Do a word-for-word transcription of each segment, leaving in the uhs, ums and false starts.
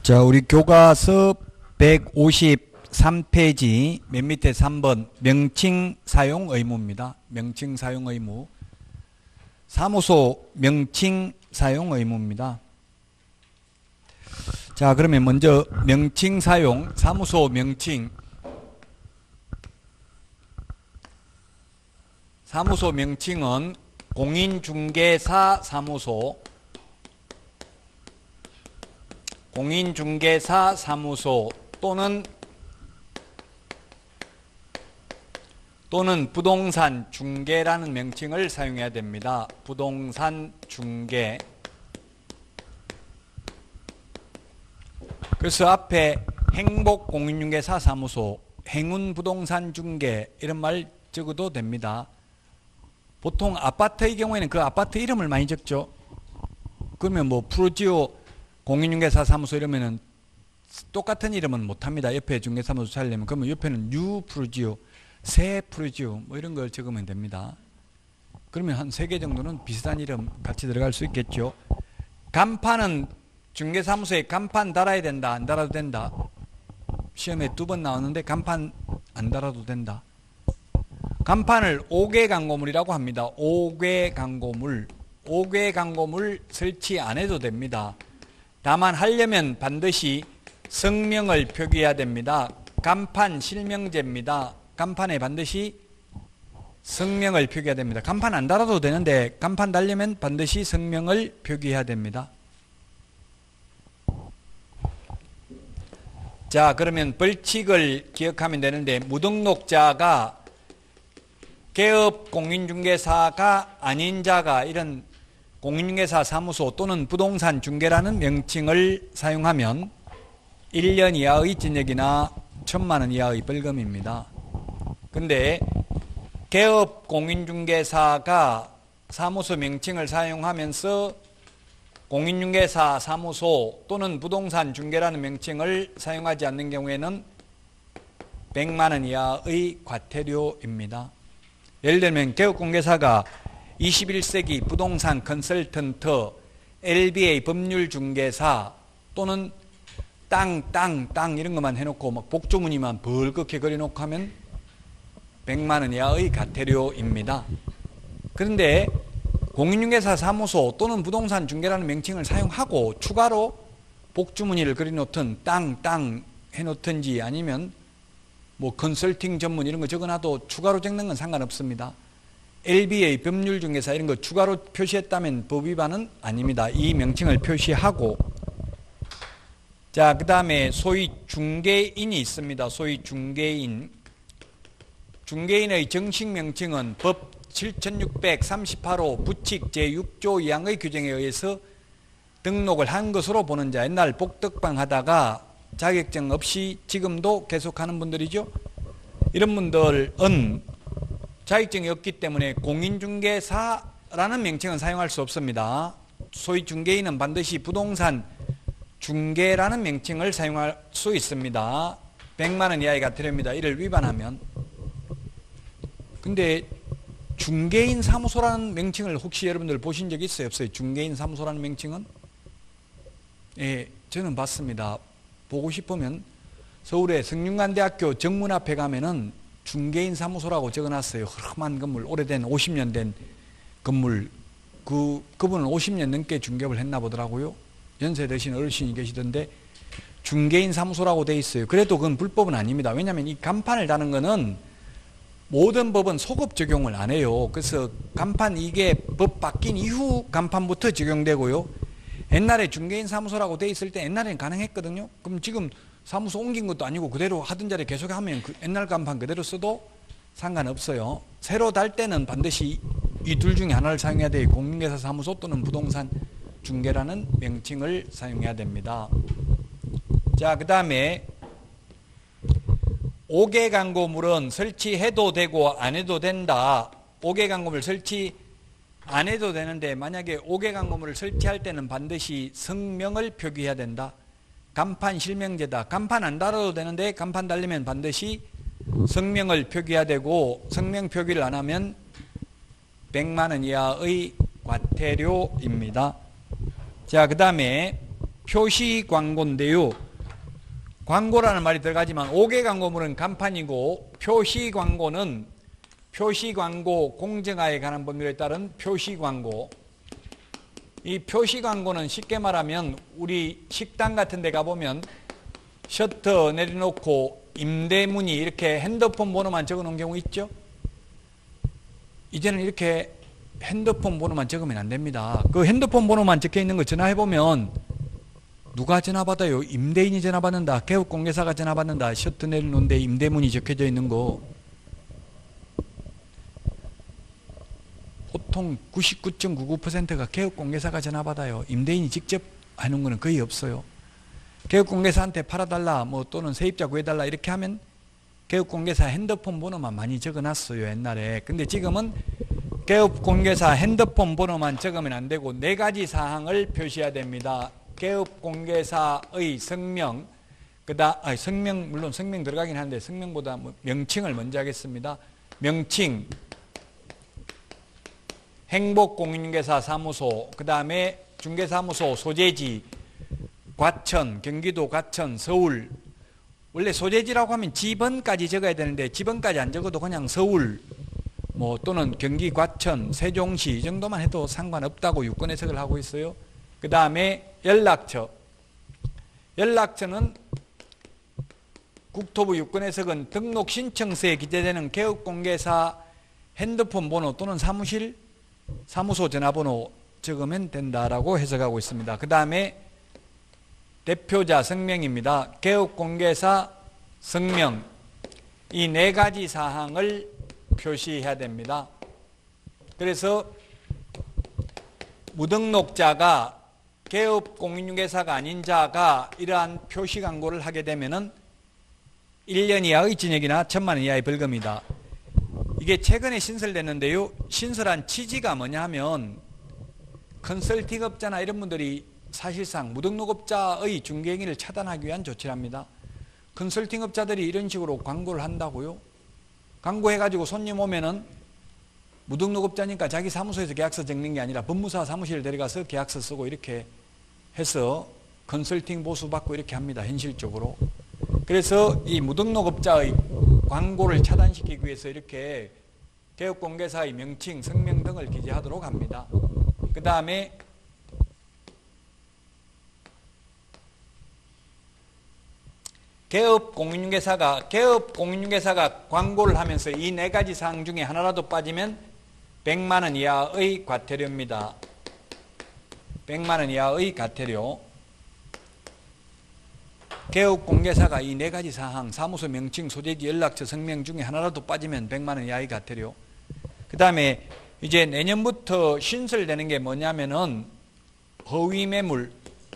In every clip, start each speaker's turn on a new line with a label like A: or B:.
A: 자, 우리 교과서 백오십삼 페이지 맨 밑에 삼 번 명칭 사용 의무입니다. 명칭 사용 의무. 사무소 명칭 사용 의무입니다. 자, 그러면 먼저 명칭 사용, 사무소 명칭. 사무소 명칭은 공인중개사 사무소, 공인중개사 사무소 또는 또는 부동산 중개라는 명칭을 사용해야 됩니다. 부동산 중개. 그래서 앞에 행복공인중개사 사무소, 행운부동산 중개 이런 말 적어도 됩니다. 보통 아파트의 경우에는 그 아파트 이름을 많이 적죠. 그러면 뭐 프로지오 공인중개사 사무소 이러면은 똑같은 이름은 못합니다. 옆에 중개사무소 찾으려면. 그러면 옆에는 뉴 프로지오, 새 프로지오 뭐 이런 걸 적으면 됩니다. 그러면 한 세 개 정도는 비슷한 이름 같이 들어갈 수 있겠죠. 간판은 중개사무소에 간판 달아야 된다, 안 달아도 된다. 시험에 두 번 나오는데 간판 안 달아도 된다. 간판을 옥외 광고물이라고 합니다. 옥외 광고물. 옥외 광고물 설치 안 해도 됩니다. 다만 하려면 반드시 성명을 표기해야 됩니다. 간판 실명제입니다. 간판에 반드시 성명을 표기해야 됩니다. 간판 안 달아도 되는데 간판 달려면 반드시 성명을 표기해야 됩니다. 자, 그러면 벌칙을 기억하면 되는데 무등록자가 개업 공인중개사가 아닌 자가 이런 공인중개사 사무소 또는 부동산 중개라는 명칭을 사용하면 일 년 이하의 징역이나 천만 원 이하의 벌금입니다. 근데 개업 공인중개사가 사무소 명칭을 사용하면서 공인중개사 사무소 또는 부동산 중개라는 명칭을 사용하지 않는 경우에는 백만 원 이하의 과태료입니다. 예를 들면 개업공개사가 이십일 세기 부동산 컨설턴트, 엘비에이 법률중개사 또는 땅, 땅, 땅 이런 것만 해놓고 막 복주머니만 벌겋게 그려놓고 하면 백만 원 이하의 과태료입니다. 그런데 공인중개사 사무소 또는 부동산 중개라는 명칭을 사용하고 추가로 복주머니를 그려놓든 땅, 땅 해놓든지 아니면 뭐 컨설팅 전문 이런 거 적어놔도 추가로 적는 건 상관없습니다. 엘비에이 법률중개사 이런 거 추가로 표시했다면 법위반은 아닙니다. 이 명칭을 표시하고. 자, 그 다음에 소위 중개인이 있습니다. 소위 중개인. 중개인의 정식 명칭은 법 칠천육백삼십팔 호 부칙 제육 조 이 항의 규정에 의해서 등록을 한 것으로 보는 자. 옛날 복덕방 하다가 자격증 없이 지금도 계속하는 분들이죠. 이런 분들은 자격증이 없기 때문에 공인중개사라는 명칭은 사용할 수 없습니다. 소위 중개인은 반드시 부동산 중개라는 명칭을 사용할 수 있습니다. 백만 원 이하의 과태료입니다. 이를 위반하면. 근데 중개인 사무소라는 명칭을 혹시 여러분들 보신 적 있어요? 없어요? 중개인 사무소라는 명칭은? 예, 저는 봤습니다. 보고 싶으면 서울의 성균관대학교 정문 앞에 가면은 중개인 사무소라고 적어놨어요. 험한 건물, 오래된 오십 년 된 건물. 그, 그분은 오십 년 넘게 중개업을 했나 보더라고요. 연세 드신 어르신이 계시던데 중개인 사무소라고 돼 있어요. 그래도 그건 불법은 아닙니다. 왜냐하면 이 간판을 다는 거는 모든 법은 소급 적용을 안 해요. 그래서 간판 이게 법 바뀐 이후 간판부터 적용되고요. 옛날에 중개인 사무소라고 돼 있을 때 옛날에는 가능했거든요. 그럼 지금 사무소 옮긴 것도 아니고 그대로 하던 자리에 계속 하면 그 옛날 간판 그대로 써도 상관없어요. 새로 달 때는 반드시 이 둘 중에 하나를 사용해야 돼요. 공인중개사 사무소 또는 부동산 중개라는 명칭을 사용해야 됩니다. 자, 그 다음에 옥외 광고물은 설치해도 되고 안 해도 된다. 옥외 광고물 설치 안 해도 되는데 만약에 옥외 광고물을 설치할 때는 반드시 성명을 표기해야 된다. 간판 실명제다. 간판 안 달아도 되는데 간판 달리면 반드시 성명을 표기해야 되고 성명 표기를 안 하면 백만 원 이하의 과태료입니다. 자, 그 다음에 표시 광고인데요. 광고라는 말이 들어가지만 오 개 광고물은 간판이고 표시 광고는 표시 광고 공정화에 관한 법률에 따른 표시 광고. 이 표시 광고는 쉽게 말하면 우리 식당 같은 데 가보면 셔터 내려놓고 임대문의 이렇게 핸드폰 번호만 적어 놓은 경우 있죠. 이제는 이렇게 핸드폰 번호만 적으면 안 됩니다. 그 핸드폰 번호만 적혀 있는 거 전화해보면 누가 전화 받아요? 임대인이 전화 받는다. 개업공개사가 전화 받는다. 셔터 내려놓는데 임대문이 적혀져 있는 거. 보통 구십구 점 구구 퍼센트가 개업공개사가 전화 받아요. 임대인이 직접 하는 거는 거의 없어요. 개업공개사한테 팔아달라 뭐 또는 세입자 구해달라 이렇게 하면 개업공개사 핸드폰 번호만 많이 적어놨어요 옛날에. 근데 지금은 개업공개사 핸드폰 번호만 적으면 안 되고 네 가지 사항을 표시해야 됩니다. 개업공개사의 성명, 그다음 아니, 성명 물론 성명 들어가긴 하는데 성명보다 뭐 명칭을 먼저 하겠습니다. 명칭, 행복공인중개사 사무소, 그 다음에 중개사무소 소재지, 과천, 경기도 과천, 서울. 원래 소재지라고 하면 지번까지 적어야 되는데 지번까지 안 적어도 그냥 서울 뭐 또는 경기 과천, 세종시 이 정도만 해도 상관없다고 유권 해석을 하고 있어요. 그 다음에 연락처. 연락처는 국토부 유권 해석은 등록 신청서에 기재되는 개업공개사 핸드폰 번호 또는 사무실, 사무소 전화번호 적으면 된다라고 해석하고 있습니다. 그 다음에 대표자 성명입니다. 개업공개사 성명. 이 네 가지 사항을 표시해야 됩니다. 그래서 무등록자가 개업공인중개사가 아닌 자가 이러한 표시 광고를 하게 되면은 일 년 이하의 징역이나 천만 원 이하의 벌금이다. 이게 최근에 신설됐는데요. 신설한 취지가 뭐냐 하면 컨설팅업자나 이런 분들이 사실상 무등록업자의 중개행위를 차단하기 위한 조치랍니다. 컨설팅업자들이 이런 식으로 광고를 한다고요? 광고해가지고 손님 오면은 무등록업자니까 자기 사무소에서 계약서 적는 게 아니라 법무사 사무실에 데려가서 계약서 쓰고 이렇게 해서 컨설팅 보수 받고 이렇게 합니다. 현실적으로. 그래서 이 무등록업자의 광고를 차단시키기 위해서 이렇게 개업공개사의 명칭, 성명 등을 기재하도록 합니다. 그 다음에 개업공인중개사가 개업공인중개사가 광고를 하면서 이 네 가지 사항 중에 하나라도 빠지면 백만 원 이하의 과태료입니다. 백만 원 이하의 과태료. 개업공개사가 이 네 가지 사항, 사무소 명칭, 소재지, 연락처, 성명 중에 하나라도 빠지면 백만 원 이하의 과태료. 그 다음에 이제 내년부터 신설되는 게 뭐냐면은 허위매물.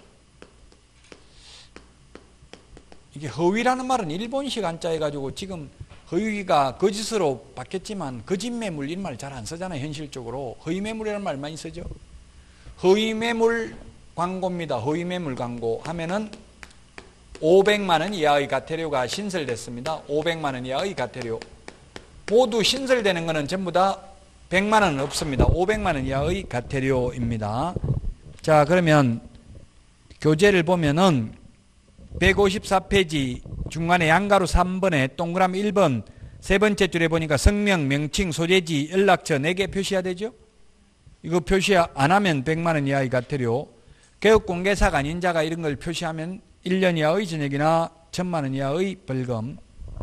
A: 이게 허위라는 말은 일본식 한자 해가지고 지금 허위가 거짓으로 바뀌었지만 거짓매물 이런 말 잘 안 쓰잖아요. 현실적으로. 허위매물이라는 말 많이 쓰죠. 허위매물 광고입니다. 허위매물 광고 하면은 오백만 원 이하의 과태료가 신설됐습니다. 오백만 원 이하의 과태료. 모두 신설되는 것은 전부 다 백만 원은 없습니다. 오백만 원 이하의 과태료입니다. 자, 그러면 교재를 보면은 백오십사 페이지 중간에 양가로 삼 번에 동그라미 일 번 세 번째 줄에 보니까 성명, 명칭, 소재지, 연락처 네 개 표시해야 되죠. 이거 표시 안 하면 백만 원 이하의 과태료. 개업공개사가 아닌 자가 이런 걸 표시하면 일 년 이하의 징역이나 천만 원 이하의 벌금.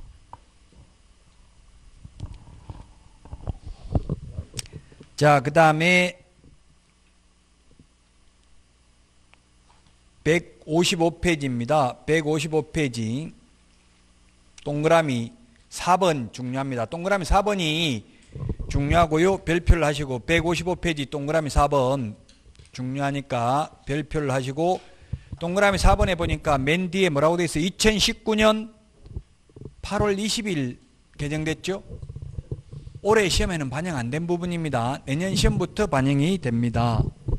A: 자, 그 다음에 백오십오 페이지입니다. 백오십오 페이지 동그라미 사 번 중요합니다. 동그라미 사 번이 중요하고요. 별표를 하시고 백오십오 페이지 동그라미 사 번 중요하니까 별표를 하시고 동그라미 사 번에 보니까 맨 뒤에 뭐라고 되어 있어요? 이천십구 년 팔월 이십일 개정됐죠? 올해 시험에는 반영 안 된 부분입니다. 내년 시험부터 반영이 됩니다.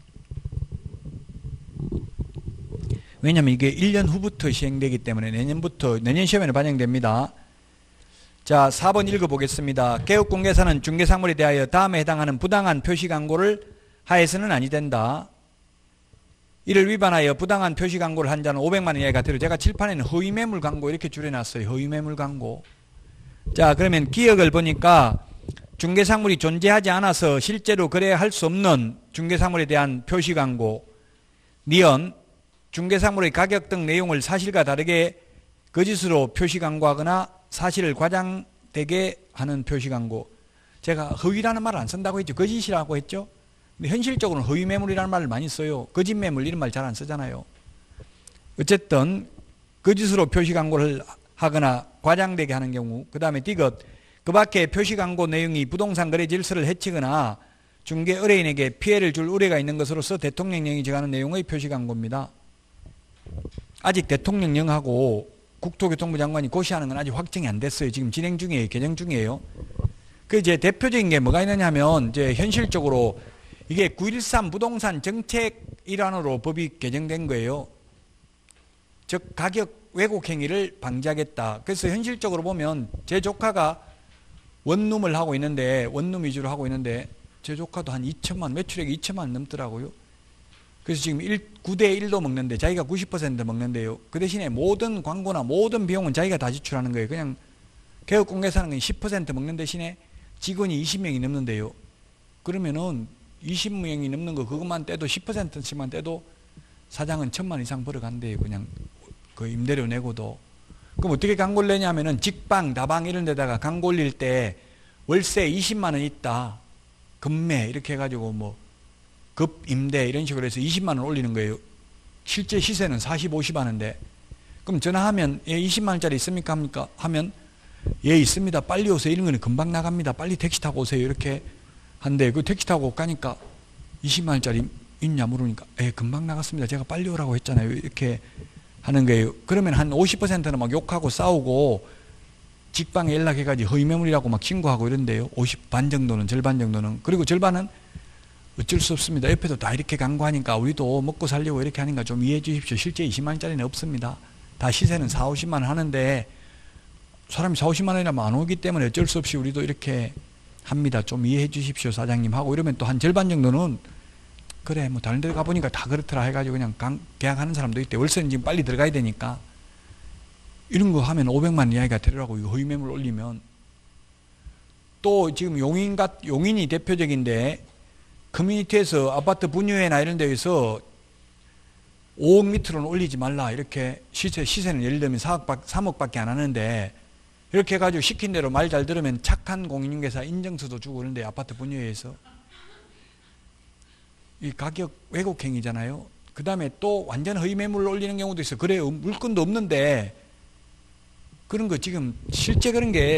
A: 왜냐하면 이게 일 년 후부터 시행되기 때문에 내년부터 내년 시험에는 반영됩니다. 자, 사 번 읽어보겠습니다. 개업공개사는 중개사물에 대하여 다음에 해당하는 부당한 표시 광고를 하여서는 아니 된다. 이를 위반하여 부당한 표시 광고를 한 자는 오백만 원 이하의 과태료. 제가 칠판에는 허위 매물 광고 이렇게 줄여놨어요. 허위 매물 광고. 자, 그러면 기억을 보니까 중개상물이 존재하지 않아서 실제로 거래할 수 없는 중개상물에 대한 표시 광고. 니은 중개상물의 가격 등 내용을 사실과 다르게 거짓으로 표시 광고하거나 사실을 과장되게 하는 표시 광고. 제가 허위라는 말을 안 쓴다고 했죠. 거짓이라고 했죠. 근데 현실적으로는 허위 매물이라는 말을 많이 써요. 거짓 매물 이런 말 잘 안 쓰잖아요. 어쨌든 거짓으로 표시 광고를 하거나 과장되게 하는 경우. 그 다음에 디귿 그 밖에 표시 광고 내용이 부동산 거래 질서를 해치거나 중개 의뢰인에게 피해를 줄 우려가 있는 것으로서 대통령령이 정하는 내용의 표시 광고입니다. 아직 대통령령하고 국토교통부 장관이 고시하는 건 아직 확정이 안 됐어요. 지금 진행 중이에요. 개정 중이에요. 그 이제 대표적인 게 뭐가 있느냐 하면 이제 현실적으로 이게 구일삼 부동산 정책 일환으로 법이 개정된 거예요. 즉 가격 왜곡 행위를 방지하겠다. 그래서 현실적으로 보면 제 조카가 원룸을 하고 있는데 원룸 위주로 하고 있는데 제 조카도 한 이천만 매출액이 이천만 넘더라고요. 그래서 지금 구 대 일도 먹는데 자기가 구십 퍼센트 먹는데요. 그 대신에 모든 광고나 모든 비용은 자기가 다 지출하는 거예요. 그냥 개업공개사는 건 십 퍼센트 먹는 대신에 직원이 이십 명이 넘는데요. 그러면은 이십 명이 넘는 거 그것만 떼도 십 퍼센트씩만 떼도 사장은 천만 이상 벌어간대요. 그냥 그 임대료 내고도. 그럼 어떻게 광고를 내냐면은 직방, 다방 이런 데다가 광고 올릴 때 월세 이십만 원 있다. 급매 이렇게 해가지고 뭐 급 임대 이런 식으로 해서 이십만 원 올리는 거예요. 실제 시세는 사십, 오십 하는데 그럼 전화하면 예, 이십만 원짜리 있습니까? 합니까? 하면 예 있습니다. 빨리 오세요. 이런 거는 금방 나갑니다. 빨리 택시 타고 오세요. 이렇게 한데 그 택시 타고 가니까 이십만 원짜리 있냐 물으니까 예 금방 나갔습니다. 제가 빨리 오라고 했잖아요. 이렇게 하는 거예요. 그러면 한 오십 퍼센트는 막 욕하고 싸우고 직방에 연락해가지고 허위매물이라고 막 신고하고 이런데요. 오십 반 정도는 절반 정도는. 그리고 절반은 어쩔 수 없습니다. 옆에도 다 이렇게 광고하니까 우리도 먹고 살려고 이렇게 하니까 좀 이해해 주십시오. 실제 이십만 원짜리는 없습니다. 다 시세는 사, 오십만 원 하는데 사람이 사, 오십만 원이라면 안 오기 때문에 어쩔 수 없이 우리도 이렇게 합니다. 좀 이해해 주십시오 사장님 하고 이러면 또 한 절반 정도는 그래 뭐 다른 데 가보니까 다 그렇더라 해가지고 그냥 강, 계약하는 사람도 있대. 월세는 지금 빨리 들어가야 되니까 이런 거 하면 오백만 원 이하가 되더라고. 이거 허위매물 올리면. 또 지금 용인 같, 용인이 대표적인데 커뮤니티에서 아파트 분유회나 이런 데에서 오억 밑으로는 올리지 말라. 이렇게 시세, 시세는 예를 들면 삼억밖에 안 하는데 이렇게 해가지고 시킨 대로 말 잘 들으면 착한 공인중개사 인증서도 주고 그러는데 아파트 분유회에서 이 가격 왜곡행위잖아요. 그 다음에 또 완전 허위매물을 올리는 경우도 있어요. 그래 물건도 없는데 그런 거 지금 실제 그런 게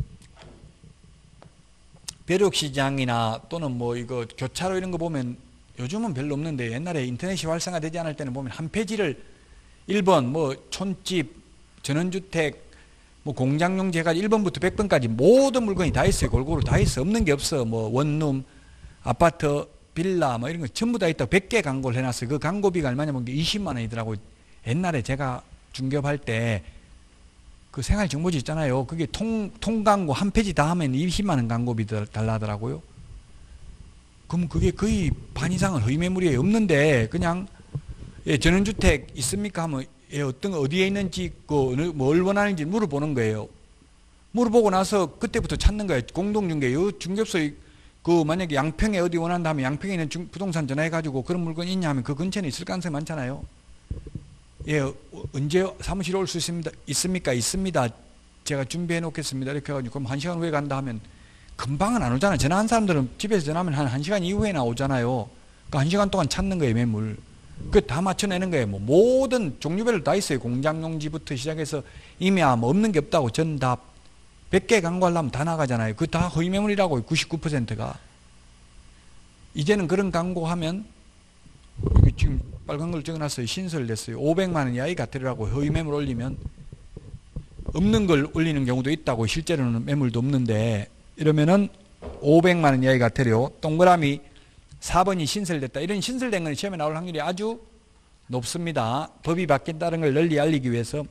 A: 벼룩시장이나 또는 뭐 이거 교차로 이런 거 보면 요즘은 별로 없는데 옛날에 인터넷이 활성화되지 않을 때는 보면 한 페이지를 일 번 뭐 촌집, 전원주택, 뭐 공장용지 해가지고 일 번부터 백 번까지 모든 물건이 다 있어요. 골고루 다 있어. 없는 게 없어. 뭐 원룸, 아파트, 빌라 뭐 이런 거 전부 다 있다고 백 개 광고를 해놨어요. 그 광고비가 얼마냐면 이십만 원이더라고요. 옛날에 제가 중개업할 때 그 생활정보지 있잖아요. 그게 통, 통광고 한 페이지 다 하면 이십만 원 광고비 달라더라고요. 그럼 그게 거의 반 이상은 허위매물이 없는데 그냥 예, 전원주택 있습니까? 하면 예, 어떤 거 어디에 있는지 그 뭘 원하는지 물어보는 거예요. 물어보고 나서 그때부터 찾는 거예요. 공동중개, 중개업소 그 만약에 양평에 어디 원한다 하면 양평에 있는 중, 부동산 전화해가지고 그런 물건 있냐 하면 그 근처에 있을 가능성이 많잖아요. 예, 언제 사무실에 올 수 있습니다. 있습니까? 있습니다. 제가 준비해 놓겠습니다. 이렇게 해가지고 그럼 한 시간 후에 간다 하면 금방은 안 오잖아요. 전화한 사람들은 집에서 전화하면 한 한 시간 이후에 나오잖아요. 그러니까 한 시간 동안 찾는 거예요, 매물. 그 다 맞춰내는 거예요. 뭐 모든 종류별로 다 있어요. 공장용지부터 시작해서 임야 뭐 없는 게 없다고 전답. 백 개 광고하려면 다 나가잖아요. 그 다 허위매물이라고 구십구 퍼센트가. 이제는 그런 광고하면 여기 지금 빨간 걸 적어놨어요. 신설됐어요. 오백만 원 이하의 과태료라고 허위매물 올리면 없는 걸 올리는 경우도 있다고. 실제로는 매물도 없는데 이러면은 오백만 원 이하의 과태료. 동그라미 사 번이 신설됐다. 이런 신설된 건 시험에 나올 확률이 아주 높습니다. 법이 바뀐다는 걸 널리 알리기 위해서.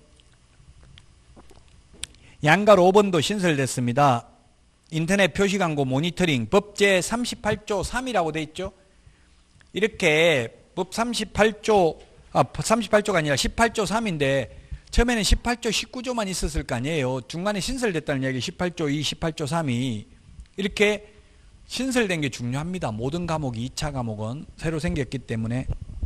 A: 양갈 오 번도 신설됐습니다. 인터넷 표시광고 모니터링 법 제삼십팔 조 삼이라고 돼 있죠. 이렇게 법 삼십팔 조, 아, 삼십팔 조가 아니라 십팔 조 삼인데 처음에는 십팔 조 십구 조만 있었을 거 아니에요. 중간에 신설됐다는 이야기 십팔 조 이, 십팔 조 삼이 이렇게 신설된 게 중요합니다. 모든 과목이 이 차 과목은 새로 생겼기 때문에.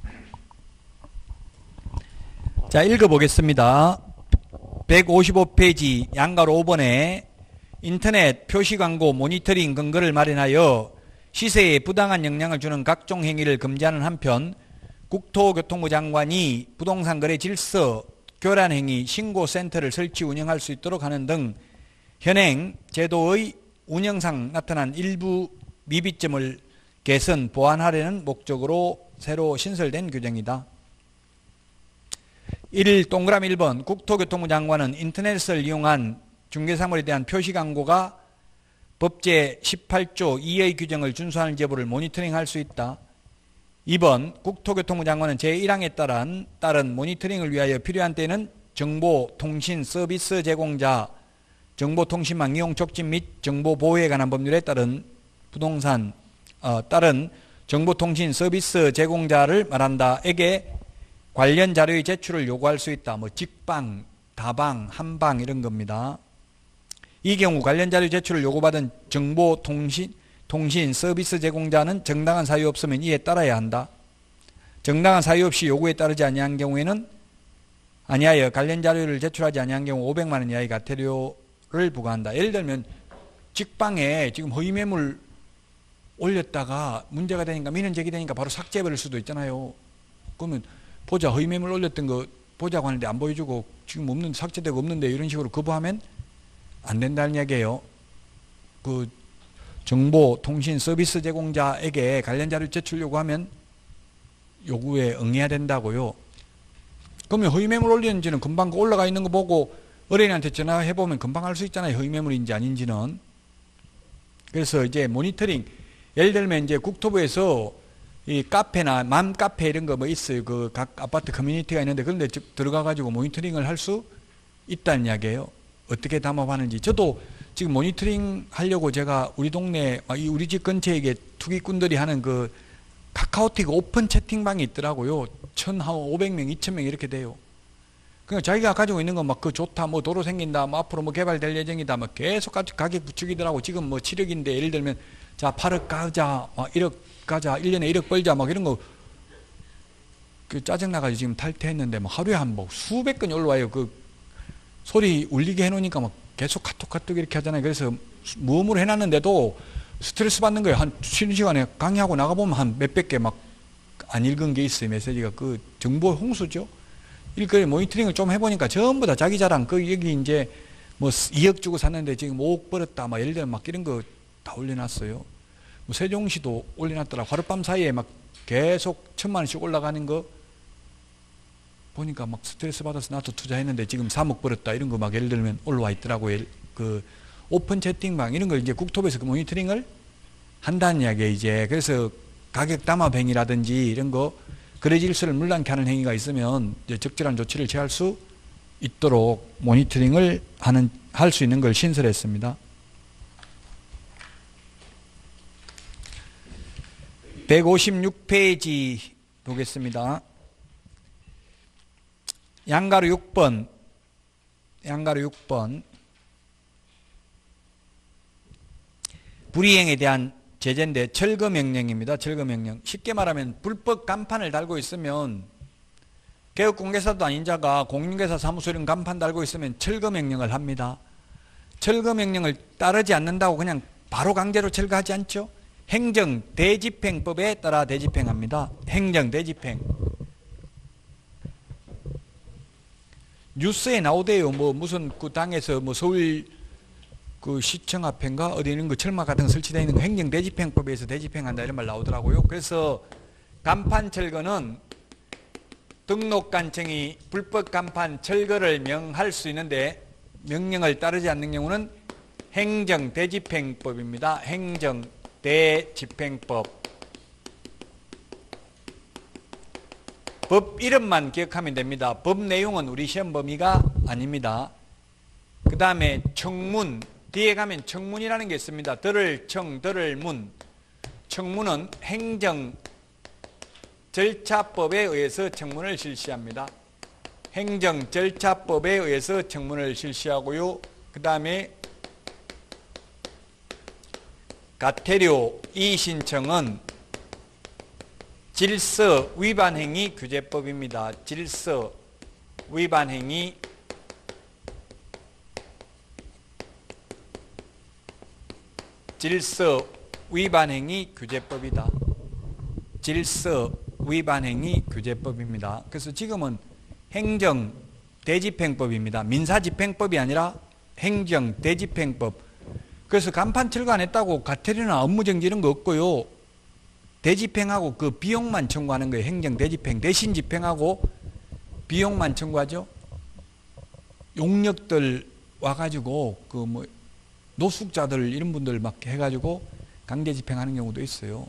A: 자, 읽어보겠습니다. 백오십오 페이지 양가로 오 번에 인터넷 표시광고 모니터링 근거를 마련하여 시세에 부당한 영향을 주는 각종 행위를 금지하는 한편 국토교통부 장관이 부동산 거래 질서 교란행위 신고센터를 설치 운영할 수 있도록 하는 등 현행 제도의 운영상 나타난 일부 미비점을 개선, 보완하려는 목적으로 새로 신설된 규정이다. 일. 동그라미 일 번 국토교통부 장관은 인터넷을 이용한 중개사물에 대한 표시광고가 법제 십팔 조 이의 규정을 준수하는 여부를 모니터링할 수 있다. 이 번 국토교통부 장관은 제일 항에 따른, 따른 모니터링을 위하여 필요한 때는 정보통신 서비스 제공자, 정보통신망 이용 촉진 및 정보보호에 관한 법률에 따른 부동산, 어, 따른 정보통신 서비스 제공자를 말한다. 에게 관련 자료의 제출을 요구할 수 있다. 뭐 직방, 다방, 한방 이런 겁니다. 이 경우 관련 자료 제출을 요구받은 정보통신 통신 서비스 제공자는 정당한 사유 없으면 이에 따라야 한다. 정당한 사유 없이 요구에 따르지 아니한 경우에는 아니하여 관련 자료를 제출하지 아니한 경우 오백만 원 이하의 과태료를 부과한다. 예를 들면 직방에 지금 허위 매물 올렸다가 문제가 되니까 민원 제기되니까 바로 삭제해버릴 수도 있잖아요. 그러면 보자 허위 매물 올렸던 거 보자고 하는데 안 보여주고 지금 없는 삭제되고 없는데 이런 식으로 거부하면 안 된다는 이야기예요. 그 정보 통신 서비스 제공자에게 관련 자료 제출 요구하면 요구에 응해야 된다고요. 그러면 허위 매물 올리는지는 금방 올라가 있는 거 보고 의뢰인한테 전화해 보면 금방 알 수 있잖아요. 허위 매물인지 아닌지는. 그래서 이제 모니터링, 예를 들면 이제 국토부에서 이 카페나 맘 카페 이런 거 뭐 있어요. 그 각 아파트 커뮤니티가 있는데 그런데 들어가 가지고 모니터링을 할 수 있다는 이야기예요. 어떻게 담합하는지. 저도 지금 모니터링 하려고 제가 우리 동네, 우리 집 근처에 이게 투기꾼들이 하는 그 카카오틱 오픈 채팅방이 있더라고요. 천오백 명, 이천 명 이렇게 돼요. 그러니까 자기가 가지고 있는 거 막 그 좋다, 뭐 도로 생긴다, 뭐 앞으로 뭐 개발될 예정이다, 막 계속 가격 부추기더라고. 지금 뭐 칠억인데 예를 들면 자, 팔억 가자, 막 일억 가자, 일 년에 일억 벌자, 막 이런 거 그 짜증나가지고 지금 탈퇴했는데 뭐 하루에 한 뭐 수백 건이 올라와요. 그 소리 울리게 해놓으니까 막 계속 카톡 카톡 이렇게 하잖아요. 그래서 무음으로 해놨는데도 스트레스 받는 거예요. 한 쉬는 시간에 강의하고 나가보면 한 몇백 개 막 안 읽은 게 있어요. 메시지가. 그 정보 홍수죠. 이렇게 모니터링을 좀 해보니까 전부 다 자기 자랑. 그 여기 이제 뭐 이억 주고 샀는데 지금 오억 벌었다. 막 예를 들면 막 이런 거 다 올려놨어요. 뭐 세종시도 올려놨더라. 하룻밤 사이에 막 계속 천만 원씩 올라가는 거 보니까 막 스트레스 받아서 나도 투자했는데 지금 삼억 벌었다 이런 거 막 예를 들면 올라와 있더라고요. 그 오픈 채팅방 이런 걸 이제 국토부에서 그 모니터링을 한다는 이야기예요. 이제 그래서 가격 담합 행위라든지 이런 거 거래 질서를 문란케 하는 행위가 있으면 이제 적절한 조치를 취할 수 있도록 모니터링을 하는 할 수 있는 걸 신설했습니다. 백오십육 페이지 보겠습니다. 양가로 육 번, 양가로 육 번 불이행에 대한 제재인데 철거명령입니다. 철거명령. 쉽게 말하면 불법 간판을 달고 있으면 개업공개사도 아닌 자가 공인중개사 사무소 이런 간판 달고 있으면 철거명령을 합니다. 철거명령을 따르지 않는다고 그냥 바로 강제로 철거하지 않죠. 행정대집행법에 따라 대집행합니다. 행정대집행. 뉴스에 나오대요. 뭐 무슨 그 당에서 뭐 서울 그 시청 앞인가 어디 있는 거 철막 같은 거 설치되어 있는 거 행정대집행법에 의해서 대집행한다 이런 말 나오더라고요. 그래서 간판 철거는 등록관청이 불법 간판 철거를 명할 수 있는데 명령을 따르지 않는 경우는 행정대집행법입니다. 행정대집행법. 법 이름만 기억하면 됩니다. 법 내용은 우리 시험 범위가 아닙니다. 그 다음에 청문, 뒤에 가면 청문이라는 게 있습니다. 들을 청, 들을 문. 청문은 행정 절차법에 의해서 청문을 실시합니다. 행정 절차법에 의해서 청문을 실시하고요. 그 다음에 가태료 이의신청은 질서 위반행위 규제법입니다. 질서 위반행위 질서 위반행위 규제법이다. 질서 위반행위 규제법입니다. 그래서 지금은 행정 대집행법입니다. 민사집행법이 아니라 행정 대집행법. 그래서 간판 철거 안 했다고 가태료나 업무정지 이런 거 없고요. 대집행하고 그 비용만 청구하는 거예요. 행정 대집행 대신 집행하고 비용만 청구하죠. 용역들 와가지고 그 뭐 노숙자들 이런 분들 막 해가지고 강제 집행하는 경우도 있어요.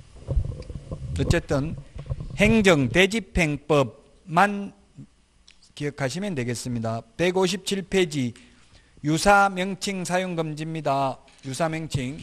A: 어쨌든 행정 대집행법만 기억하시면 되겠습니다. 백오십칠 페이지 유사명칭 사용금지입니다. 유사명칭.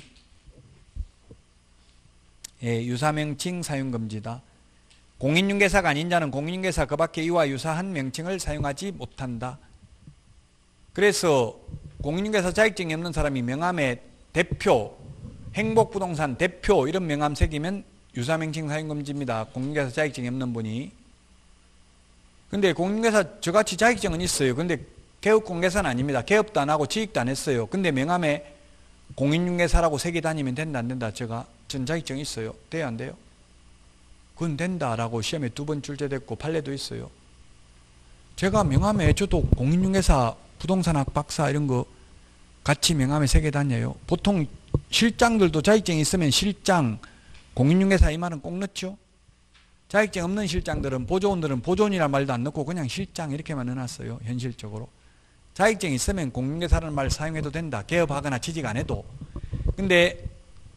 A: 예, 유사명칭 사용금지다. 공인중개사가 아닌 자는 공인중개사 그 밖에 이와 유사한 명칭을 사용하지 못한다. 그래서 공인중개사 자격증이 없는 사람이 명함에 대표, 행복부동산 대표 이런 명함 새기면 유사명칭 사용금지입니다. 공인중개사 자격증이 없는 분이. 근데 공인중개사 저같이 자격증은 있어요. 근데 개업공개사는 아닙니다. 개업도 안 하고 취직도 안 했어요. 근데 명함에 공인중개사라고 새기 다니면 된다 안 된다? 제가 전 자격증이 있어요. 돼요 안 돼요? 그건 된다라고 시험에 두 번 출제됐고 판례도 있어요. 제가 명함에 저도 공인중개사 부동산학 박사 이런 거 같이 명함에 새겨 다녀요. 보통 실장들도 자격증이 있으면 실장, 공인중개사 이 말은 꼭 넣죠. 자격증 없는 실장들은 보조원들은 보조원이라는 말도 안 넣고 그냥 실장 이렇게만 넣어놨어요. 현실적으로. 자격증이 있으면 공인중개사라는 말 사용해도 된다. 개업하거나 취직 안 해도. 근데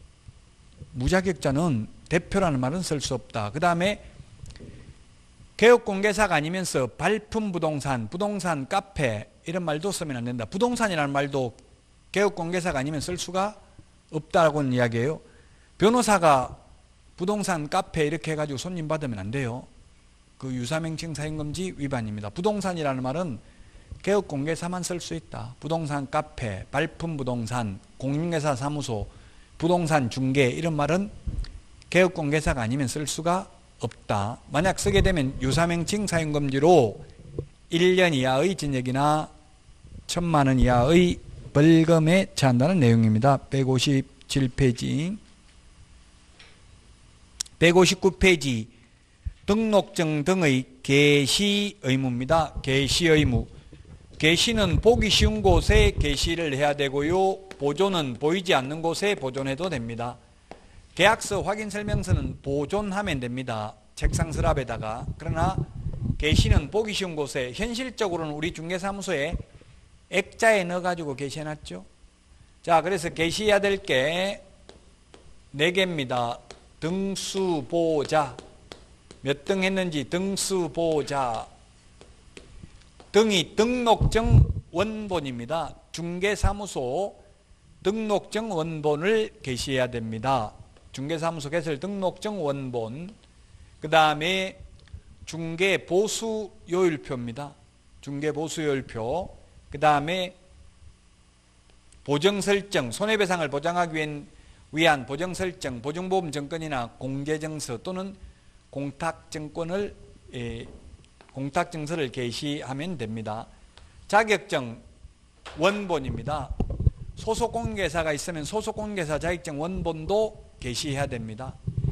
A: 무자격자는 대표라는 말은 쓸 수 없다. 그 다음에 개업공개사가 아니면서 발품부동산, 부동산 카페 이런 말도 쓰면 안 된다. 부동산이라는 말도 개업공개사가 아니면 쓸 수가 없다고는 이야기해요. 변호사가 부동산 카페 이렇게 해가지고 손님 받으면 안 돼요. 그 유사명칭 사용금지 위반입니다. 부동산이라는 말은 개업공개사만 쓸 수 있다. 부동산 카페, 발품부동산, 공인중개사 사무소, 부동산 중개 이런 말은 개업공개사가 아니면 쓸 수가 없다. 만약 쓰게 되면 유사명칭 사용금지로 일 년 이하의 징역이나 천만 원 이하의 벌금에 처한다는 내용입니다. 백오십칠 페이지. 백오십구 페이지 등록증 등의 게시 의무입니다. 게시 의무. 게시는 보기 쉬운 곳에 게시를 해야 되고요. 보존은 보이지 않는 곳에 보존해도 됩니다. 계약서 확인설명서는 보존하면 됩니다. 책상 서랍에다가. 그러나 게시는 보기 쉬운 곳에, 현실적으로는 우리 중개사무소에 액자에 넣어가지고 게시해놨죠. 자, 그래서 게시해야 될 게 네 개입니다. 등수보자. 몇 등 했는지 등수보자. 등이 등록증 원본입니다. 중개사무소 등록증 원본을 게시해야 됩니다. 중개사무소 개설 등록증 원본. 그 다음에 중개보수요율표입니다. 중개보수요율표. 그 다음에 보정설정, 손해배상을 보장하기 위한 보정설정, 보증보험증권이나 공제증서 또는 공탁증권을 예, 공탁증서를 게시하면 됩니다. 자격증 원본입니다. 소속공인중개사가 있으면 소속공인중개사 자격증 원본도 게시해야 됩니다.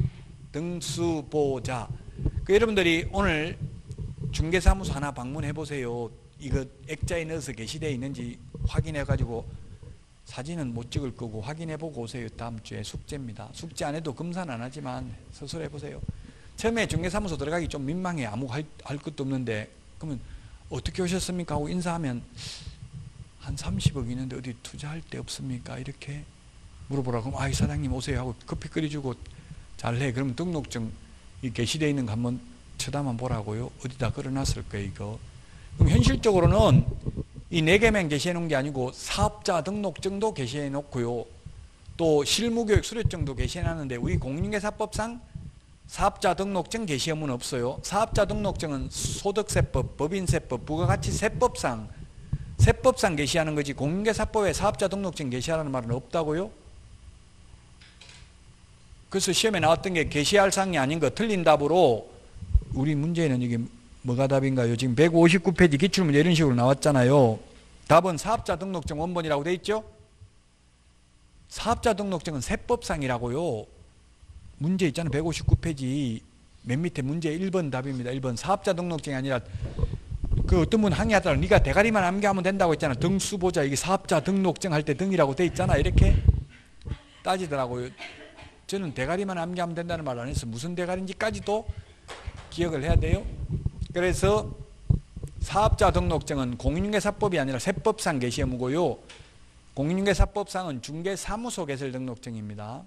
A: 등수보자. 그 여러분들이 오늘 중개사무소 하나 방문해 보세요. 이거 액자에 넣어서 게시되어 있는지 확인해 가지고 사진은 못 찍을 거고 확인해 보고 오세요. 다음 주에 숙제입니다. 숙제 안 해도 검사는 안 하지만 스스로 해보세요. 처음에 중개사무소 들어가기 좀 민망해. 아무 할, 할 것도 없는데 그러면 어떻게 오셨습니까? 하고 인사하면 한 삼십억 있는데 어디 투자할 데 없습니까? 이렇게 물어보라고 하면 아이 사장님 오세요 하고 커피 끓여주고 잘해. 그러면 등록증 이 게시되어 있는 거 한번 쳐다만 보라고요. 어디다 걸어놨을 거예요 이거. 그럼 현실적으로는 이 네 개만 게시해 놓은 게 아니고 사업자 등록증도 게시해 놓고요. 또 실무교육 수료증도 게시해 놨는데 우리 공인중개사법상 사업자 등록증 개시 의무는 없어요. 사업자 등록증은 소득세법, 법인세법, 부가가치세법상 세법상 개시하는 거지 공인중개사법에 사업자 등록증 개시하라는 말은 없다고요. 그래서 시험에 나왔던 게 개시할 사항이 아닌 거 틀린 답으로 우리 문제는 이게 뭐가 답인가요? 지금 백오십구 페이지 기출문제 이런 식으로 나왔잖아요. 답은 사업자 등록증 원본이라고 돼 있죠? 사업자 등록증은 세법상이라고요. 문제 있잖아요. 백오십구 페이지 맨 밑에 문제 일 번 답입니다. 일 번 사업자 등록증이 아니라 그 어떤 분 항의하더라고. 네가 대가리만 암기하면 된다고 했잖아. 등수보자 이게 사업자 등록증 할 때 등이라고 돼 있잖아. 이렇게 따지더라고요. 저는 대가리만 암기하면 된다는 말 안 해서 무슨 대가리인지까지도 기억을 해야 돼요. 그래서 사업자 등록증은 공인중개사법이 아니라 세법상 개시 의무고요. 공인중개사법상은 중개사무소 개설 등록증입니다.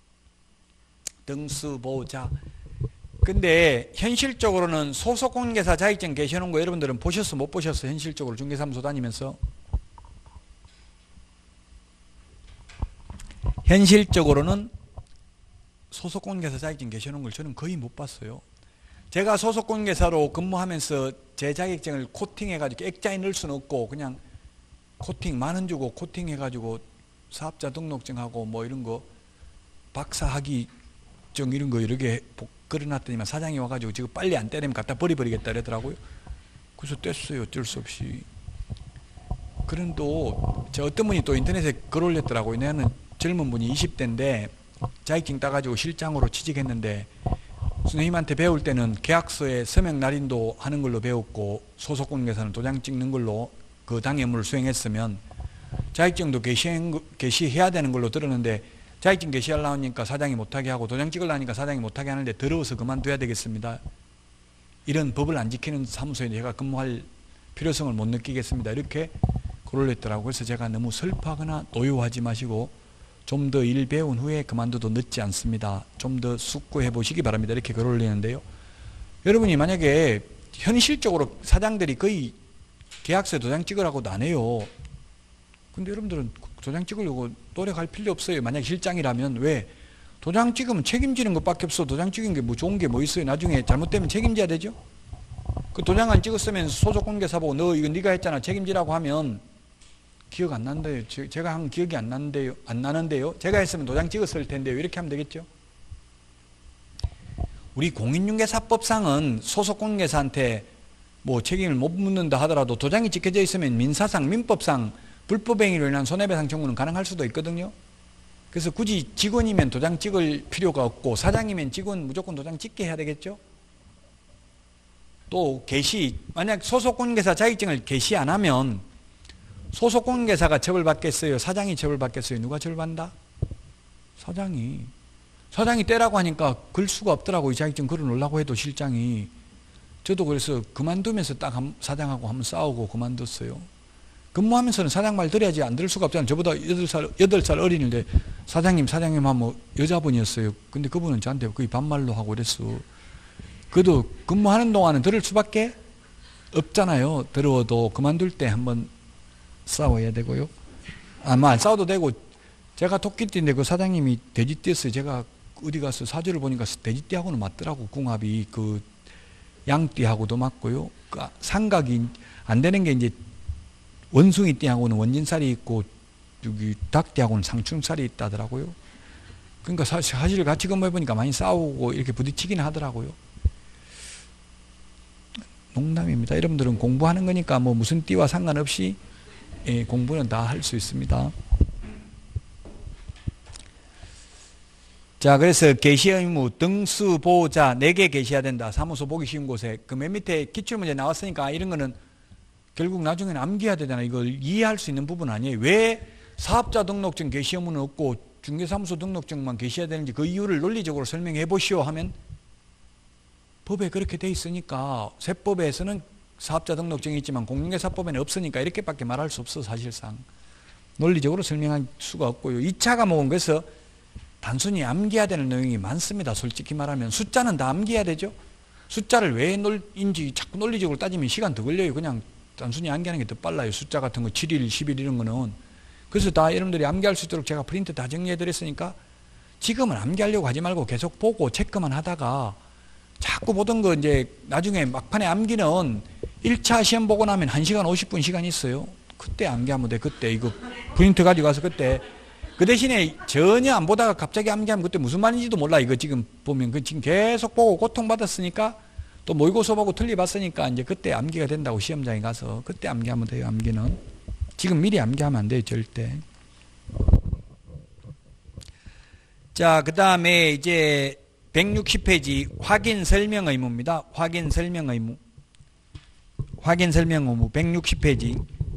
A: 등수보자. 근데 현실적으로는 소속공인중개사 자격증 개시하는 거 여러분들은 보셨어 못 보셨어? 현실적으로 중개사무소 다니면서 현실적으로는 소속공인중개사 자격증 개시하는 걸 저는 거의 못 봤어요. 제가 소속공인중개사로 근무하면서 제 자격증을 코팅해가지고 액자에 넣을 수는 없고 그냥 코팅 만 원 주고 코팅해가지고 사업자 등록증하고 뭐 이런 거 박사학위증 이런 거 여러 개 끌어놨더니만 사장이 와가지고 지금 빨리 안 떼내면 갖다 버려버리겠다 이러더라고요. 그래서 뗐어요. 어쩔 수 없이. 그런 또 저 어떤 분이 또 인터넷에 글 올렸더라고요. 나는 젊은 분이 이십 대인데 자격증 따가지고 실장으로 취직했는데 선생님한테 배울 때는 계약서에 서명 날인도 하는 걸로 배웠고 소속공인중개사는 도장 찍는 걸로 그 당의 업무를 수행했으면 자격증도 개시한, 개시해야 되는 걸로 들었는데 자격증 개시하려고 하니까 사장이 못하게 하고 도장 찍으려고 하니까 사장이 못하게 하는데 더러워서 그만둬야 되겠습니다. 이런 법을 안 지키는 사무소에 제가 근무할 필요성을 못 느끼겠습니다. 이렇게 글을 했더라고요. 그래서 제가 너무 슬퍼하거나 노여워하지 마시고 좀 더 일 배운 후에 그만둬도 늦지 않습니다. 좀 더 숙고해 보시기 바랍니다. 이렇게 글을 올리는데요. 여러분이 만약에 현실적으로 사장들이 거의 계약서에 도장 찍으라고도 안 해요. 근데 여러분들은 도장 찍으려고 노력할 필요 없어요. 만약 실장이라면. 왜? 도장 찍으면 책임지는 것밖에 없어. 도장 찍은 게 뭐 좋은 게 뭐 있어요. 나중에 잘못되면 책임져야 되죠. 그 도장 안 찍었으면 소속공인중개사 보고 너 이거 네가 했잖아 책임지라고 하면 기억 안 난대요. 제가 한 기억이 안 나는데요. 안 나는데요. 제가 했으면 도장 찍었을 텐데요. 이렇게 하면 되겠죠. 우리 공인중개사법상은 소속공인중개사한테 뭐 책임을 못 묻는다 하더라도 도장이 찍혀져 있으면 민사상, 민법상 불법행위로 인한 손해배상 청구는 가능할 수도 있거든요. 그래서 굳이 직원이면 도장 찍을 필요가 없고 사장이면 직원 무조건 도장 찍게 해야 되겠죠. 또 개시, 만약 소속공인중개사 자격증을 개시 안 하면 소속공인중개사가 처벌받겠어요? 사장이 처벌받겠어요? 누가 처벌받는다? 사장이. 사장이 떼라고 하니까 걸 수가 없더라고요. 자격증 걸어놓으려고 해도 실장이. 저도 그래서 그만두면서 딱 한, 사장하고 한번 싸우고 그만뒀어요. 근무하면서는 사장 말 들어야지 안 들을 수가 없잖아요. 저보다 여덟 살, 여덟 살 어린인데 사장님, 사장님 하면 여자분이었어요. 근데 그분은 저한테 거의 반말로 하고 그랬어. 그래도 근무하는 동안은 들을 수밖에 없잖아요. 더러워도 그만둘 때 한번 싸워야 되고요. 아마 안 싸워도 되고, 제가 토끼띠인데 그 사장님이 돼지띠였어요. 제가 어디 가서 사주를 보니까 돼지띠하고는 맞더라고. 궁합이 그 양띠하고도 맞고요. 그 삼각이 안 되는 게 이제 원숭이띠하고는 원진살이 있고 여기 닭띠하고는 상충살이 있다더라고요. 그러니까 사실, 사실 같이 근무해 보니까 많이 싸우고 이렇게 부딪히긴 하더라고요. 농담입니다. 여러분들은 공부하는 거니까 뭐 무슨 띠와 상관없이 예, 공부는 다 할 수 있습니다. 자, 그래서 개시 의무, 등수 보호자 네 개 개시해야 된다. 사무소 보기 쉬운 곳에. 그 맨 밑에 기출문제 나왔으니까 이런 거는 결국 나중에는 암기해야 되잖아요. 이걸 이해할 수 있는 부분 아니에요. 왜 사업자 등록증 개시 의무는 없고 중개사무소 등록증만 개시해야 되는지 그 이유를 논리적으로 설명해 보시오 하면 법에 그렇게 돼 있으니까 세법에서는 사업자 등록증이 있지만 공인중개사법에는 없으니까 이렇게밖에 말할 수 없어. 사실상 논리적으로 설명할 수가 없고요. 이 차 과목은 그래서 단순히 암기해야 되는 내용이 많습니다. 솔직히 말하면 숫자는 다 암기해야 되죠. 숫자를 왜 논인지 자꾸 논리적으로 따지면 시간 더 걸려요. 그냥 단순히 암기하는 게 더 빨라요. 숫자 같은 거 칠 일, 십 일 이런 거는. 그래서 다 여러분들이 암기할 수 있도록 제가 프린트 다 정리해 드렸으니까 지금은 암기하려고 하지 말고 계속 보고 체크만 하다가 자꾸 보던 거 이제 나중에 막판에 암기는 일 차 시험 보고 나면 한 시간 오십 분 시간 있어요. 그때 암기하면 돼. 그때 이거 프린트 가지고 가서 그때 그 대신에 전혀 안 보다가 갑자기 암기하면 그때 무슨 말인지도 몰라. 이거 지금 보면 그 지금 계속 보고 고통받았으니까 또 모의고사 보고 틀려봤으니까 이제 그때 암기가 된다고 시험장에 가서 그때 암기하면 돼요. 암기는 지금 미리 암기하면 안 돼요. 절대. 자, 그 다음에 이제 백육십 페이지 확인 설명 의무입니다. 확인 설명 의무. 확인 설명 의무 백육십 페이지.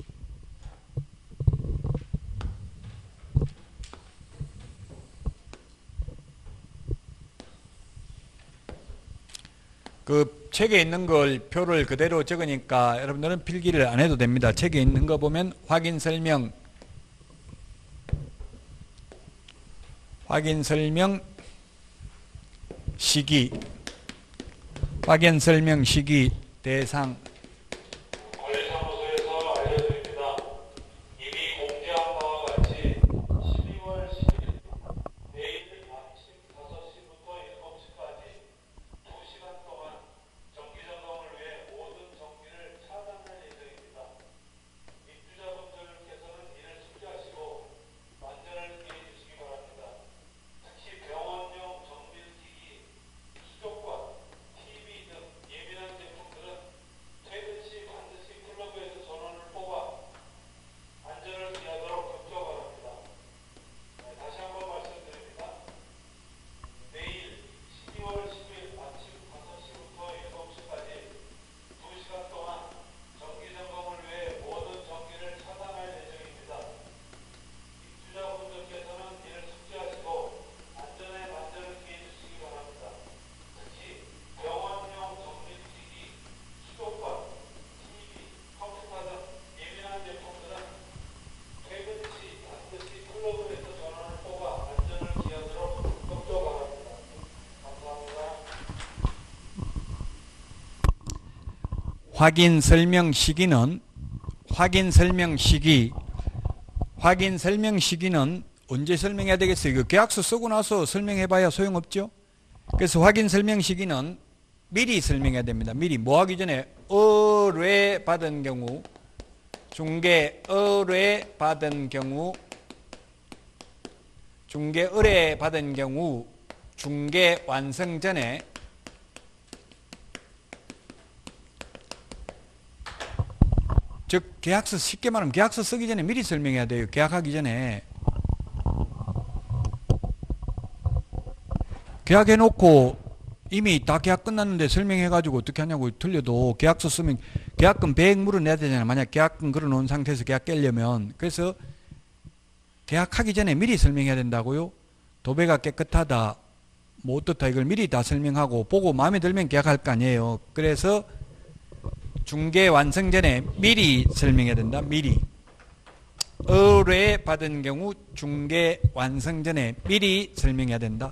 A: 그 책에 있는 걸 표를 그대로 적으니까 여러분들은 필기를 안 해도 됩니다. 책에 있는 거 보면 확인 설명 확인 설명 시기 확인 설명 시기 대상
B: 관리사무소에서 알려드립니다. 이미 공지한 바와 같이 십이월 십일 내일 아침 다섯 시부터 일곱 시까지 두 시간 동안 정기점검을 위해 모든 전기를 차단할 예정입니다. 입주자분들께서는 이를 숙지하시고 안전을 기해해 주시기 바랍니다. 특히 병원용 정밀기기, 수족관, 티비 등 예민한 제품들은 퇴근 시 반드시 플러그에서 전원을 뽑아 안전을 기하도록 걱정 바랍니다. 네, 다시 한번 말씀드립니다. 내일 십이월 십일 아침 다섯 시부터 일곱 시까지 두 시간 동안 정기 점검을 위해 모든 전기를 차단할 예정입니다. 입주자분들께서는 이를 숙지하시고 안전에 만전을 기해 주시기 바랍니다. 특히 병원용 정밀기기, 수족관, 티비, 컴퓨터 등 예민한 제품들은 퇴근 시 반드시 플러그에서 전원을 뽑아 안전을 기하도록 걱정 바랍니다. 감사합니다.
A: 확인 설명 시기는 확인 설명 시기 확인 설명 시기는 언제 설명해야 되겠어요? 이거 계약서 쓰고 나서 설명해봐야 소용없죠. 그래서 확인 설명 시기는 미리 설명해야 됩니다. 미리 뭐 하기 전에 의뢰 받은 경우 중개 의뢰 받은 경우 중개 의뢰 받은 경우 중개 완성 전에 즉 계약서 쉽게 말하면 계약서 쓰기 전에 미리 설명해야 돼요. 계약하기 전에 계약해놓고 이미 다 계약 끝났는데 설명해가지고 어떻게 하냐고 틀려도 계약서 쓰면 계약금 배액 물어내야 되잖아요. 만약 계약금 걸어놓은 상태에서 계약 깨려면. 그래서 계약하기 전에 미리 설명해야 된다고요. 도배가 깨끗하다 뭐 어떻다 이걸 미리 다 설명하고 보고 마음에 들면 계약할 거 아니에요. 그래서 중개 완성 전에 미리 설명해야 된다. 미리 의뢰 받은 경우 중개 완성 전에 미리 설명해야 된다.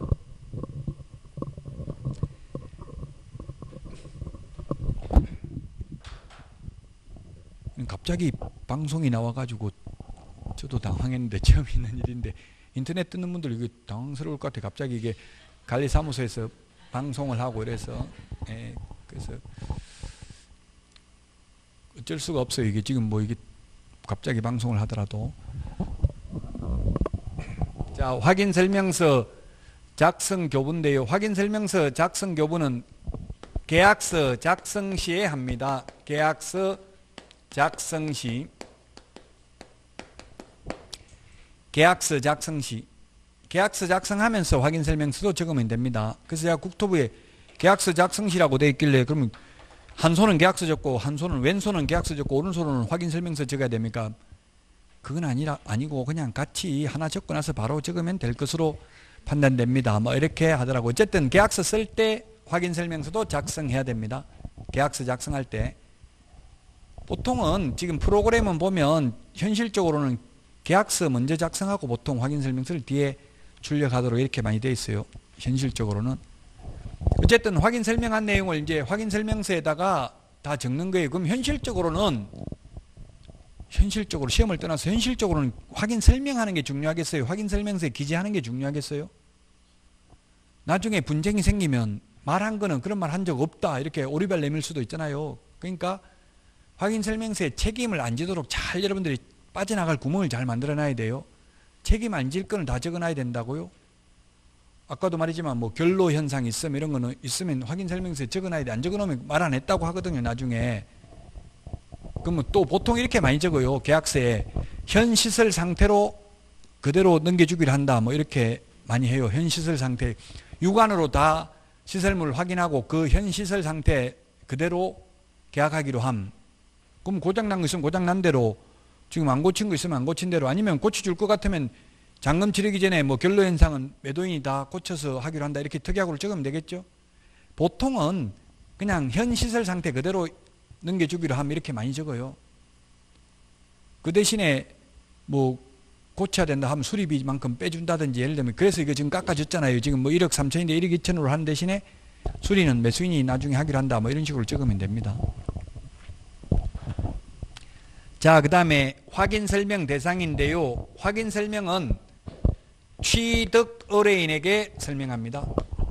A: 갑자기 방송이 나와가지고 저도 당황했는데 처음 있는 일인데 인터넷 뜨는 분들 이게 당황스러울 것 같아. 갑자기 이게 관리사무소에서 방송을 하고 이래서 예, 그래서 어쩔 수가 없어요. 이게 지금 뭐 이게 갑자기 방송을 하더라도. 자, 확인 설명서 작성 교부인데요. 확인 설명서 작성 교부는 계약서 작성 시에 합니다. 계약서 작성 시. 계약서 작성 시. 계약서 작성하면서 확인 설명서도 적으면 됩니다. 그래서 제가 국토부에 계약서 작성 시라고 되어 있길래 그러면 한 손은 계약서 적고 한 손은 왼손은 계약서 적고 오른손은 확인 설명서 적어야 됩니까? 그건 아니라 아니고 그냥 같이 하나 적고 나서 바로 적으면 될 것으로 판단됩니다. 뭐 이렇게 하더라고. 어쨌든 계약서 쓸 때 확인 설명서도 작성해야 됩니다. 계약서 작성할 때 보통은 지금 프로그램은 보면 현실적으로는 계약서 먼저 작성하고 보통 확인 설명서를 뒤에 출력하도록 이렇게 많이 되어 있어요. 현실적으로는. 어쨌든 확인 설명한 내용을 이제 확인 설명서에다가 다 적는 거예요. 그럼 현실적으로는 현실적으로 시험을 떠나서 현실적으로는 확인 설명하는 게 중요하겠어요? 확인 설명서에 기재하는 게 중요하겠어요? 나중에 분쟁이 생기면 말한 거는 그런 말 한 적 없다 이렇게 오리발 내밀 수도 있잖아요. 그러니까 확인설명서에 책임을 안 지도록 잘 여러분들이 빠져나갈 구멍을 잘 만들어놔야 돼요. 책임 안 질 거는 다 적어놔야 된다고요. 아까도 말했지만 뭐 결로 현상이 있으면 이런 거는 있으면 확인설명서에 적어놔야 돼. 안 적어놓으면 말 안 했다고 하거든요. 나중에. 그러면 또 보통 이렇게 많이 적어요. 계약서에 현 시설 상태로 그대로 넘겨주기를 한다. 뭐 이렇게 많이 해요. 현 시설 상태. 육안으로 다 시설물을 확인하고 그 현 시설 상태 그대로 계약하기로 함. 그럼 고장난 거 있으면 고장난 대로, 지금 안 고친 거 있으면 안 고친 대로, 아니면 고쳐줄 것 같으면 잔금 치르기 전에 뭐 결로 현상은 매도인이 다 고쳐서 하기로 한다 이렇게 특약으로 적으면 되겠죠. 보통은 그냥 현 시설 상태 그대로 넘겨주기로 하면 이렇게 많이 적어요. 그 대신에 뭐 고쳐야 된다 하면 수리비만큼 빼준다든지, 예를 들면 그래서 이거 지금 깎아줬잖아요. 지금 뭐 일억 삼천인데 일억 이천으로 하는 대신에 수리는 매수인이 나중에 하기로 한다 뭐 이런 식으로 적으면 됩니다. 자, 그 다음에 확인설명 대상인데요. 확인설명은 취득 의뢰인에게 설명합니다.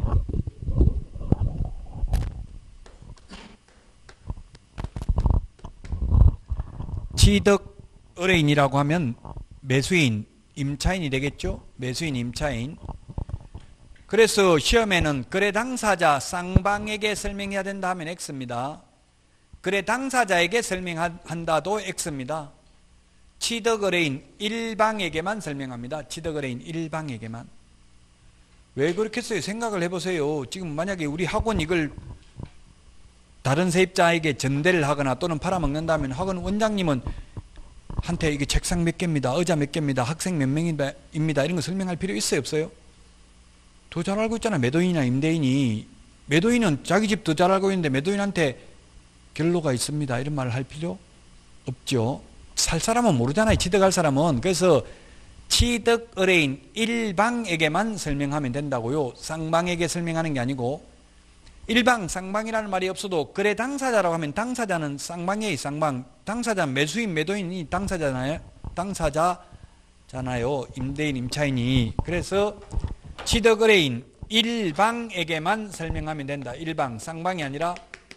A: 취득 의뢰인이라고 하면 매수인, 임차인이 되겠죠. 매수인, 임차인. 그래서 시험에는 거래 당사자 쌍방에게 설명해야 된다 하면 X입니다. 거래 당사자에게 설명한다도 X입니다. 취득 의뢰인 일방에게만 설명합니다. 취득 의뢰인 일방에게만. 왜 그렇게 써요? 생각을 해보세요. 지금 만약에 우리 학원 이걸 다른 세입자에게 전대를 하거나 또는 팔아먹는다면 학원 원장님은 한테 이게 책상 몇 개입니다. 의자 몇 개입니다. 학생 몇 명입니다. 이런 거 설명할 필요 있어요? 없어요? 더 잘 알고 있잖아. 매도인이나 임대인이. 매도인은 자기 집 더 잘 알고 있는데 매도인한테 결로가 있습니다 이런 말을 할 필요 없죠. 살 사람은 모르잖아요. 취득할 사람은. 그래서 취득 의뢰인 일방에게만 설명하면 된다고요. 쌍방에게 설명하는 게 아니고. 일방, 쌍방이라는 말이 없어도 거래 당사자라고 하면 당사자는 쌍방이에요. 쌍방. 당사자는 매수인, 매도인이 당사자잖아요. 당사자잖아요. 임대인, 임차인이. 그래서 취득 의뢰인 일방에게만 설명하면 된다. 일방, 쌍방이 아니라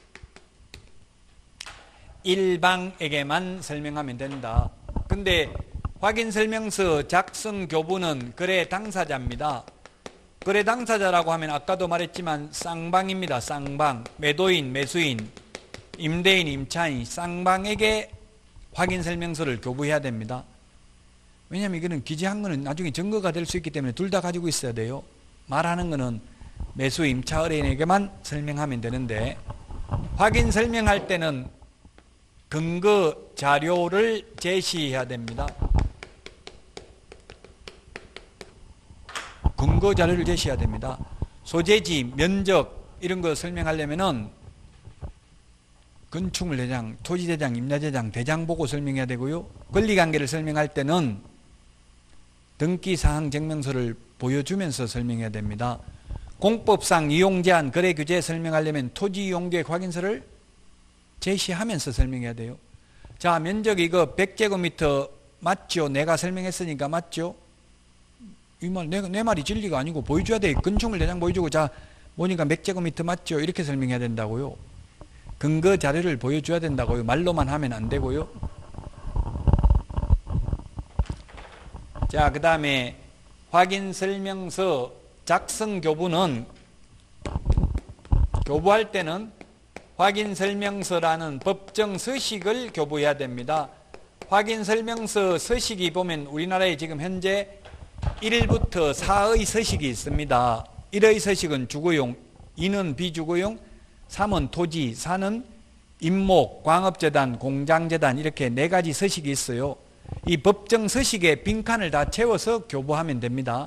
A: 일방에게만 설명하면 된다. 근데 확인설명서 작성 교부는 거래 당사자입니다. 거래 당사자라고 하면 아까도 말했지만 쌍방입니다. 쌍방. 매도인, 매수인, 임대인, 임차인, 쌍방에게 확인설명서를 교부해야 됩니다. 왜냐하면 이거는 기재한 거는 나중에 증거가 될 수 있기 때문에 둘 다 가지고 있어야 돼요. 말하는 거는 매수, 임차 의뢰인에게만 설명하면 되는데, 확인 설명할 때는 근거 자료를 제시해야 됩니다. 근거 자료를 제시해야 됩니다. 소재지, 면적 이런 거 설명하려면은 건축물 대장, 토지 대장, 임야 대장, 대장 보고 설명해야 되고요. 권리관계를 설명할 때는 등기 사항 증명서를 보여주면서 설명해야 됩니다. 공법상 이용 제한 거래 규제 설명하려면 토지 이용 계획 확인서를 제시하면서 설명해야 돼요. 자, 면적 이거 백 제곱미터 맞죠? 내가 설명했으니까 맞죠? 이 말, 내, 내 말이 진리가 아니고 보여줘야 돼. 건축물 대장 보여주고, 자, 보니까 몇 제곱미터 맞죠? 이렇게 설명해야 된다고요. 근거 자료를 보여줘야 된다고요. 말로만 하면 안 되고요. 자, 그 다음에 확인 설명서 작성 교부는, 교부할 때는 확인 설명서라는 법정 서식을 교부해야 됩니다. 확인 설명서 서식이 보면 우리나라에 지금 현재 일부터 사의 서식이 있습니다. 일의 서식은 주거용, 이는 비주거용, 삼은 토지, 사는 임목, 광업재단, 공장재단 이렇게 네 가지 서식이 있어요. 이 법정 서식에 빈칸을 다 채워서 교부하면 됩니다.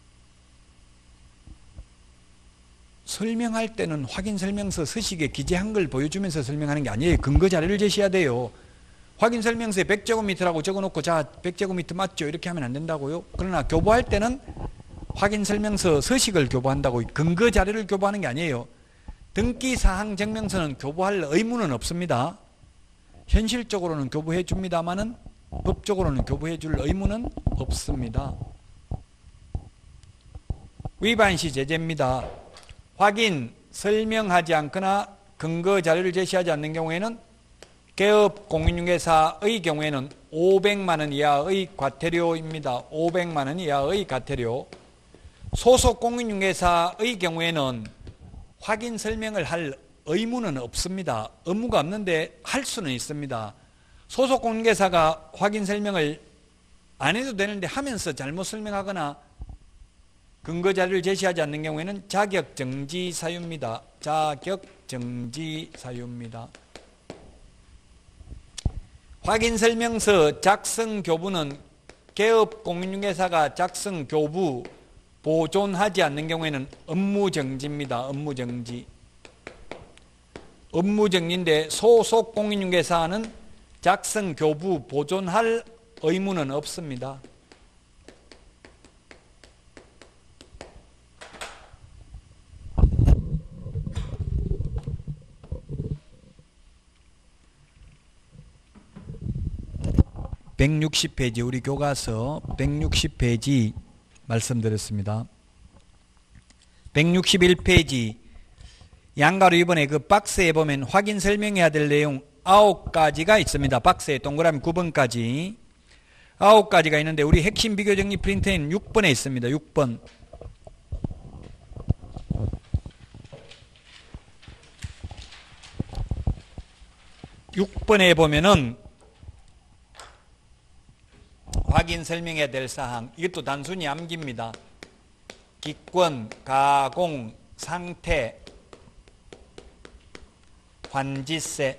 A: 설명할 때는 확인 설명서 서식에 기재한 걸 보여주면서 설명하는 게 아니에요. 근거 자료를 제시해야 돼요. 확인 설명서에 백 제곱미터라고 적어놓고 자 백 제곱미터 맞죠? 이렇게 하면 안 된다고요. 그러나 교부할 때는 확인 설명서 서식을 교부한다고, 근거 자료를 교부하는 게 아니에요. 등기 사항 증명서는 교부할 의무는 없습니다. 현실적으로는 교부해 줍니다만은 법적으로는 교부해 줄 의무는 없습니다. 위반 시 제재입니다. 확인, 설명하지 않거나 근거 자료를 제시하지 않는 경우에는 개업 공인중개사의 경우에는 오백만 원 이하의 과태료입니다. 오백만 원 이하의 과태료. 소속 공인중개사의 경우에는 확인 설명을 할 의무는 없습니다. 의무가 없는데 할 수는 있습니다. 소속 공인중개사가 확인 설명을 안 해도 되는데 하면서 잘못 설명하거나 근거 자료를 제시하지 않는 경우에는 자격정지 사유입니다. 자격정지 사유입니다. 확인설명서 작성 교부는 개업 공인중개사가 작성 교부 보존하지 않는 경우에는 업무정지입니다. 업무정지. 업무정지인데 소속 공인중개사는 작성 교부 보존할 의무는 없습니다. 백육십 페이지 우리 교과서 백육십 페이지 말씀드렸습니다. 백육십일 페이지 양가로 이번에 그 박스에 보면 확인 설명해야 될 내용 아홉 가지가 있습니다. 박스에 동그라미 구 번까지 아홉 가지가 있는데 우리 핵심 비교 정리 프린트에는 육 번에 있습니다. 육 번. 육 번에 보면은 확인 설명해야 될 사항, 이것도 단순히 암기입니다. 기권, 가공, 상태, 환지세,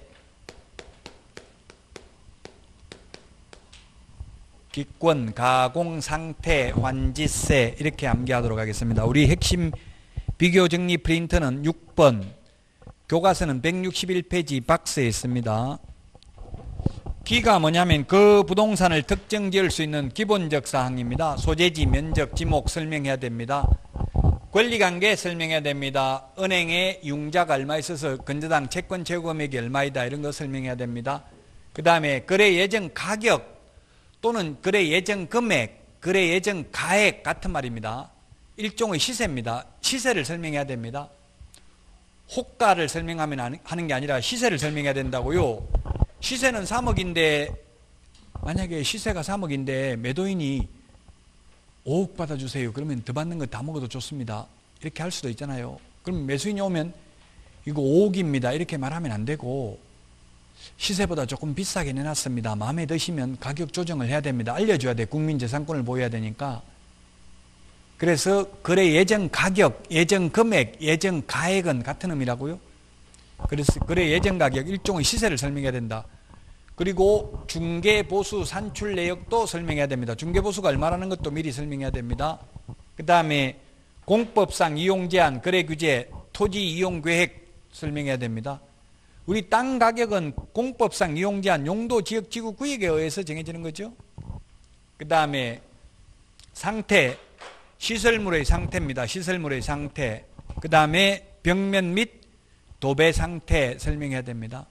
A: 기권, 가공, 상태, 환지세 이렇게 암기하도록 하겠습니다. 우리 핵심 비교 정리 프린터는 육 번, 교과서는 백육십일 페이지 박스에 있습니다. 기가 뭐냐면 그 부동산을 특정 지을 수 있는 기본적 사항입니다. 소재지, 면적, 지목 설명해야 됩니다. 권리관계 설명해야 됩니다. 은행에 융자가 얼마 있어서 건저당 채권 최고 금액이 얼마이다 이런 거 설명해야 됩니다. 그 다음에 거래 예정 가격 또는 거래 예정 금액, 거래 예정 가액 같은 말입니다. 일종의 시세입니다. 시세를 설명해야 됩니다. 호가를 설명하면 하는 게 아니라 시세를 설명해야 된다고요. 시세는 삼억인데 만약에 시세가 삼억인데 매도인이 오억 받아주세요. 그러면 더 받는 거 다 먹어도 좋습니다. 이렇게 할 수도 있잖아요. 그럼 매수인이 오면 이거 오억입니다. 이렇게 말하면 안 되고 시세보다 조금 비싸게 내놨습니다. 마음에 드시면 가격 조정을 해야 됩니다. 알려줘야 돼. 국민재산권을 보여야 되니까. 그래서 거래 예정 가격, 예정 금액, 예정 가액은 같은 의미라고요. 그래서 거래 예정 가격 일종의 시세를 설명해야 된다. 그리고 중개보수 산출 내역도 설명해야 됩니다. 중개보수가 얼마라는 것도 미리 설명해야 됩니다. 그 다음에 공법상 이용제한, 거래규제, 토지 이용계획 설명해야 됩니다. 우리 땅 가격은 공법상 이용제한, 용도, 지역, 지구, 구역에 의해서 정해지는 거죠. 그 다음에 상태, 시설물의 상태입니다. 시설물의 상태. 그 다음에 벽면 및 도배 상태 설명해야 됩니다.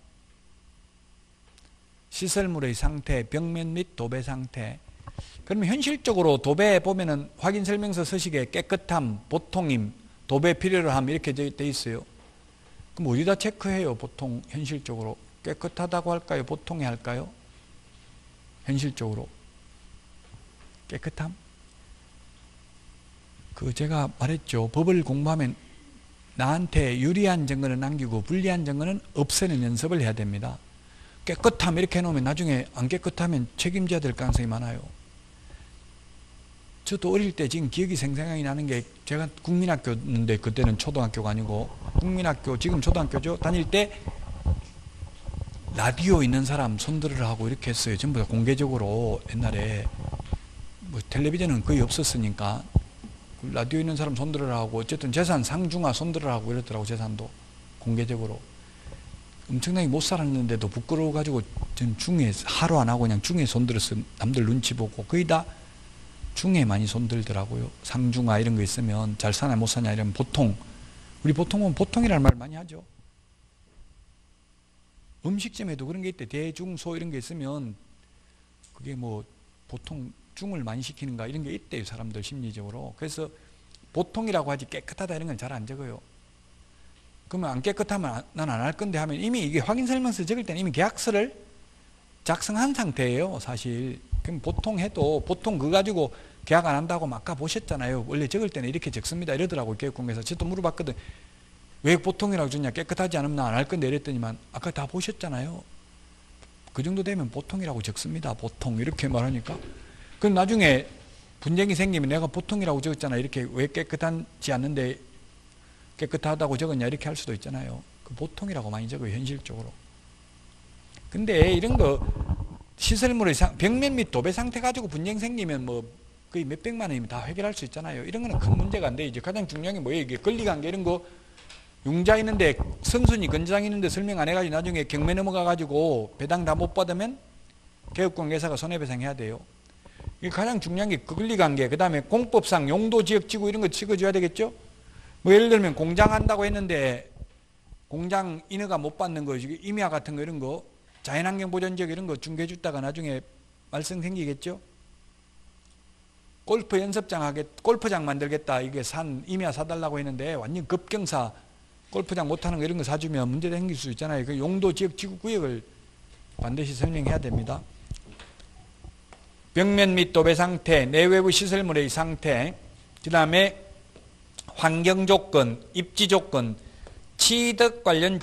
A: 시설물의 상태, 벽면 및 도배 상태. 그러면 현실적으로 도배 보면은 확인 설명서 서식에 깨끗함, 보통임, 도배 필요로 함 이렇게 돼 있어요. 그럼 어디다 체크해요? 보통 현실적으로 깨끗하다고 할까요? 보통이 할까요? 현실적으로 깨끗함? 그 제가 말했죠. 법을 공부하면 나한테 유리한 증거는 남기고 불리한 증거는 없애는 연습을 해야 됩니다. 깨끗함 이렇게 해놓으면 나중에 안 깨끗하면 책임져야 될 가능성이 많아요. 저도 어릴 때 지금 기억이 생생하게 나는 게 제가 국민학교였는데 그때는 초등학교가 아니고 국민학교 지금 초등학교죠. 다닐 때 라디오 있는 사람 손들으라 하고 이렇게 했어요. 전부 다 공개적으로. 옛날에 뭐 텔레비전은 거의 없었으니까 라디오 있는 사람 손들으라 하고 어쨌든 재산 상중하 손들으라 하고 이랬더라고. 재산도 공개적으로. 엄청나게 못 살았는데도 부끄러워가지고 전 중에 하루 안 하고 그냥 중에 손들어서 남들 눈치 보고 거의 다 중에 많이 손들더라고요. 상중하 이런 거 있으면 잘 사냐 못 사냐 이러면 보통, 우리 보통은 보통이라는 말 많이 하죠. 음식점에도 그런 게 있대. 대중소 이런 게 있으면 그게 뭐 보통 중을 많이 시키는가 이런 게 있대요. 사람들 심리적으로. 그래서 보통이라고 하지 깨끗하다 이런 건 잘 안 적어요. 그러면 안 깨끗하면 난 안 할 건데 하면 이미 이게 확인 설명서 적을 때는 이미 계약서를 작성한 상태예요, 사실. 그럼 보통 해도 보통 그거 가지고 계약 안 한다고 막 아까 보셨잖아요. 원래 적을 때는 이렇게 적습니다 이러더라고요, 교육공개사. 저도 물어봤거든. 왜 보통이라고 주냐? 깨끗하지 않으면 난 안 할 건데 이랬더니만 아까 다 보셨잖아요. 그 정도 되면 보통이라고 적습니다. 보통 이렇게 말하니까. 그럼 나중에 분쟁이 생기면 내가 보통이라고 적었잖아. 이렇게 왜 깨끗하지 않는데 깨끗하다고 적었냐 이렇게 할 수도 있잖아요. 그 보통이라고 많이 적어요, 현실적으로. 근데 이런 거 시설물의 상, 벽면 및 도배 상태 가지고 분쟁 생기면 뭐 거의 몇백만 원이면 다 해결할 수 있잖아요. 이런 거는 큰 문제가 안 돼. 이제 가장 중요한 게 뭐예요? 이게 권리관계 이런 거 융자 있는데 선순위 건장 있는데 설명 안 해가지고 나중에 경매 넘어가가지고 배당 다 못 받으면 개업공개사가 손해배상해야 돼요. 이게 가장 중요한 게 권리관계. 그 다음에 공법상 용도 지역지구 이런 거 찍어줘야 되겠죠. 뭐 예를 들면 공장 한다고 했는데 공장 인허가 못 받는 거, 임야 같은 거 이런 거, 자연환경 보전지역 이런 거 중개해 줬다가 나중에 말썽 생기겠죠. 골프 연습장 하겠, 골프장 만들겠다. 이게 산, 임야 사달라고 했는데 완전 급경사 골프장 못하는 거 이런 거 사주면 문제 생길 수 있잖아요. 그 용도 지역 지구 구역을 반드시 설명해야 됩니다. 벽면 및 도배 상태, 내외부 시설물의 상태, 그 다음에 환경 조건, 입지 조건, 취득 관련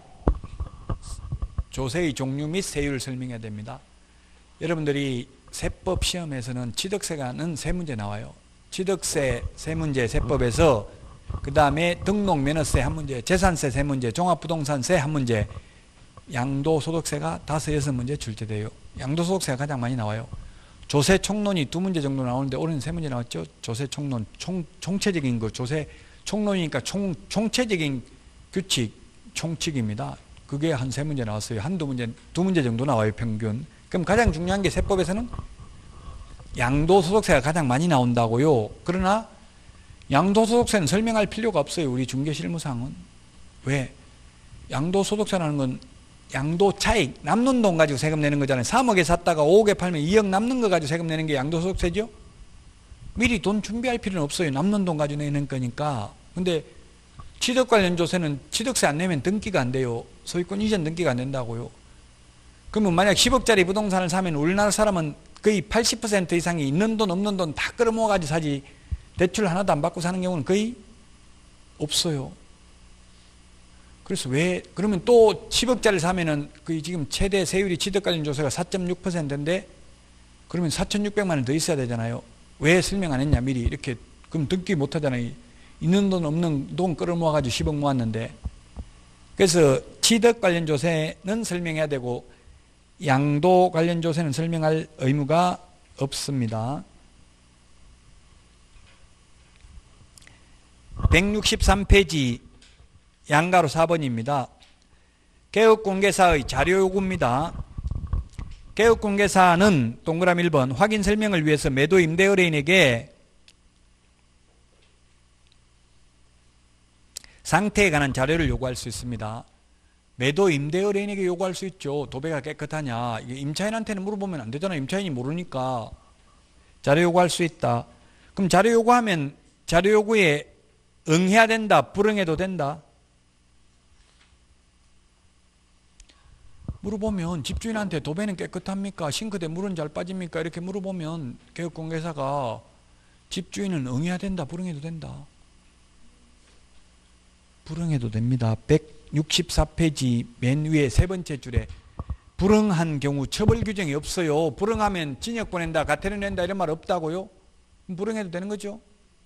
A: 조세의 종류 및 세율을 설명해야 됩니다. 여러분들이 세법 시험에서는 취득세가는 세 문제 나와요. 취득세 세 문제 세법에서 그 다음에 등록면허세 한 문제, 재산세 세 문제, 종합부동산세 한 문제, 양도소득세가 다섯, 여섯 문제 출제돼요. 양도소득세가 가장 많이 나와요. 조세 총론이 두 문제 정도 나오는데 올해는 세 문제 나왔죠. 조세 총론, 총, 총체적인 거, 조세 총론이니까 총, 총체적인 규칙, 총칙입니다. 그게 한 세 문제 나왔어요. 한두 문제, 두 문제 정도 나와요, 평균. 그럼 가장 중요한 게 세법에서는 양도소득세가 가장 많이 나온다고요. 그러나 양도소득세는 설명할 필요가 없어요. 우리 중개실무상은. 왜? 양도소득세라는 건 양도 차익, 남는 돈 가지고 세금 내는 거잖아요. 삼억에 샀다가 오억에 팔면 이억 남는 거 가지고 세금 내는 게 양도소득세죠. 미리 돈 준비할 필요는 없어요. 남는 돈 가지고 내는 거니까. 근데 취득 관련 조세는 취득세 안 내면 등기가 안 돼요. 소유권 이전 등기가 안 된다고요. 그러면 만약 십억짜리 부동산을 사면 우리나라 사람은 거의 팔십 퍼센트 이상이 있는 돈 없는 돈 다 끌어모아 가지고 사지 대출 하나도 안 받고 사는 경우는 거의 없어요. 그래서 왜 그러면 또 십억짜리를 사면은 그 지금 최대 세율이 취득 관련 조세가 사 점 육 퍼센트인데 그러면 사천육백만 원 더 있어야 되잖아요. 왜 설명 안 했냐 미리 이렇게. 그럼 등기 못 하잖아요. 있는 돈 없는 돈 끌어모아 가지고 십억 모았는데. 그래서 취득 관련 조세는 설명해야 되고 양도 관련 조세는 설명할 의무가 없습니다. 백육십삼 페이지 양가로 사 번입니다. 개업공개사의 자료요구입니다. 개업공개사는 동그라미 일 번 확인 설명을 위해서 매도 임대 의뢰인에게 상태에 관한 자료를 요구할 수 있습니다. 매도 임대 의뢰인에게 요구할 수 있죠. 도배가 깨끗하냐. 이게 임차인한테는 물어보면 안 되잖아요. 임차인이 모르니까. 자료 요구할 수 있다. 그럼 자료 요구하면 자료 요구에 응해야 된다. 불응해도 된다. 물어보면 집주인한테 도배는 깨끗합니까? 싱크대 물은 잘 빠집니까? 이렇게 물어보면 개업공개사가 집주인은 응해야 된다. 불응해도 된다. 불응해도 됩니다. 백육십사 페이지 맨 위에 세 번째 줄에 불응한 경우 처벌 규정이 없어요. 불응하면 징역 보낸다, 가태료 낸다 이런 말 없다고요? 불응해도 되는 거죠?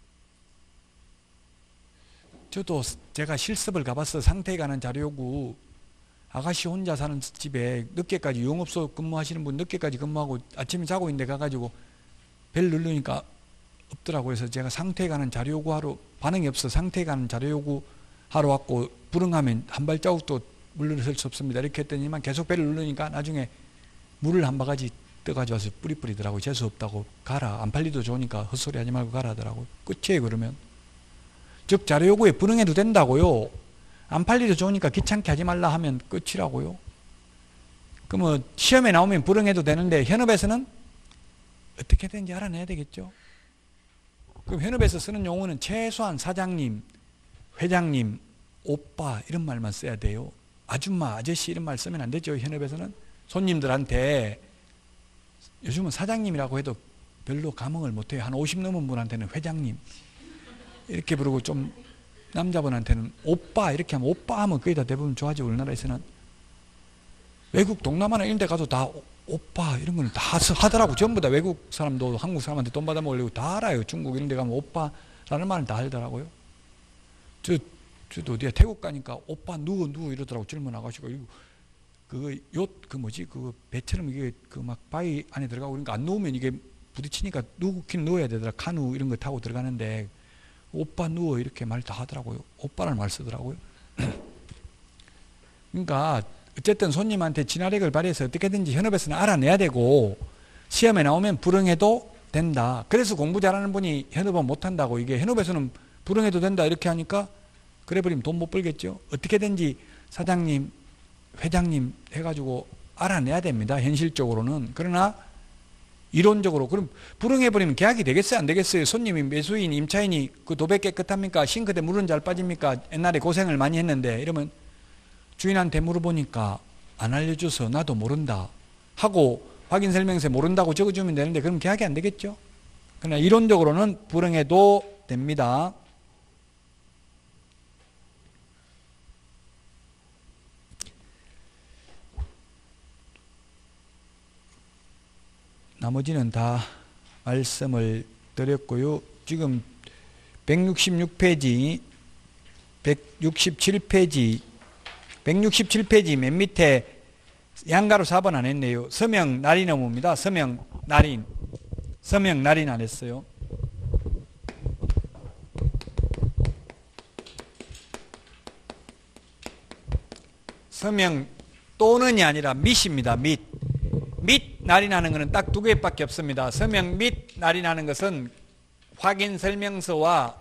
A: 저도 제가 실습을 가봤어. 상태에 관한 자료 요구. 아가씨 혼자 사는 집에 늦게까지 영업소 근무하시는 분 늦게까지 근무하고 아침에 자고 있는데 가가지고 벨 누르니까 없더라고요. 그래서 제가 상태에 관한 자료 요구하러 반응이 없어. 상태에 관한 자료 요구 하러 왔고 불응하면 한 발자국도 물러설 수 없습니다. 이렇게 했더니만 계속 배를 누르니까 나중에 물을 한 바가지 떠가지고 와서 뿌리 뿌리더라고요. 재수 없다고 가라. 안 팔리도 좋으니까 헛소리 하지 말고 가라 하더라고요. 끝이에요 그러면. 즉 자료 요구에 불응해도 된다고요. 안 팔리도 좋으니까 귀찮게 하지 말라 하면 끝이라고요. 그러면 시험에 나오면 불응해도 되는데 현업에서는 어떻게 되는지 알아내야 되겠죠. 그럼 현업에서 쓰는 용어는 최소한 사장님, 회장님, 오빠 이런 말만 써야 돼요. 아줌마, 아저씨 이런 말 쓰면 안 되죠. 현업에서는 손님들한테 요즘은 사장님이라고 해도 별로 감흥을 못해요. 한 오십 넘은 분한테는 회장님 이렇게 부르고 좀 남자분한테는 오빠 이렇게 하면 오빠 하면 거의 다 대부분 좋아하죠. 우리나라에서는. 외국 동남아나 이런 데 가도 다 오빠 이런 거는 다 하더라고. 전부 다 외국 사람도 한국 사람한테 돈 받아 먹으려고 다 알아요. 중국 이런 데 가면 오빠라는 말을 다 알더라고요. 저, 저도 어디야 태국 가니까 오빠 누구 누구 이러더라고. 젊은 아가씨가. 그 요, 그 뭐지 그 배처럼 이게 그 막 바위 안에 들어가고 그러니까 안 누우면 이게 부딪히니까 누우긴 누워야 되더라. 카누 이런 거 타고 들어가는데 오빠 누워 이렇게 말 다 하더라고요. 오빠라는 말 쓰더라고요. 그러니까 어쨌든 손님한테 진화력을 발휘해서 어떻게든지 현업에서는 알아내야 되고 시험에 나오면 불응해도 된다. 그래서 공부 잘하는 분이 현업은 못한다고. 이게 현업에서는 불응해도 된다 이렇게 하니까 그래 버리면 돈 못 벌겠죠. 어떻게든지 사장님 회장님 해가지고 알아내야 됩니다. 현실적으로는. 그러나 이론적으로 그럼 불응해버리면 계약이 되겠어요? 안 되겠어요? 손님이 매수인 임차인이 그 도배 깨끗합니까? 싱크대 물은 잘 빠집니까? 옛날에 고생을 많이 했는데 이러면 주인한테 물어보니까 안 알려줘서 나도 모른다 하고 확인설명서에 모른다고 적어주면 되는데 그럼 계약이 안 되겠죠? 그러나 이론적으로는 불응해도 됩니다. 나머지는 다 말씀을 드렸고요. 지금 백육십육 페이지, 백육십칠 페이지, 백육십칠 페이지 맨 밑에 양가로 사 번 안 했네요. 서명 날인 의무입니다. 서명 날인. 서명 날인 안 했어요. 서명 또는이 아니라 밋입니다. 밋. 및 날인하는 것은 딱 두 개밖에 없습니다. 서명 및 날인하는 것은 확인 설명서와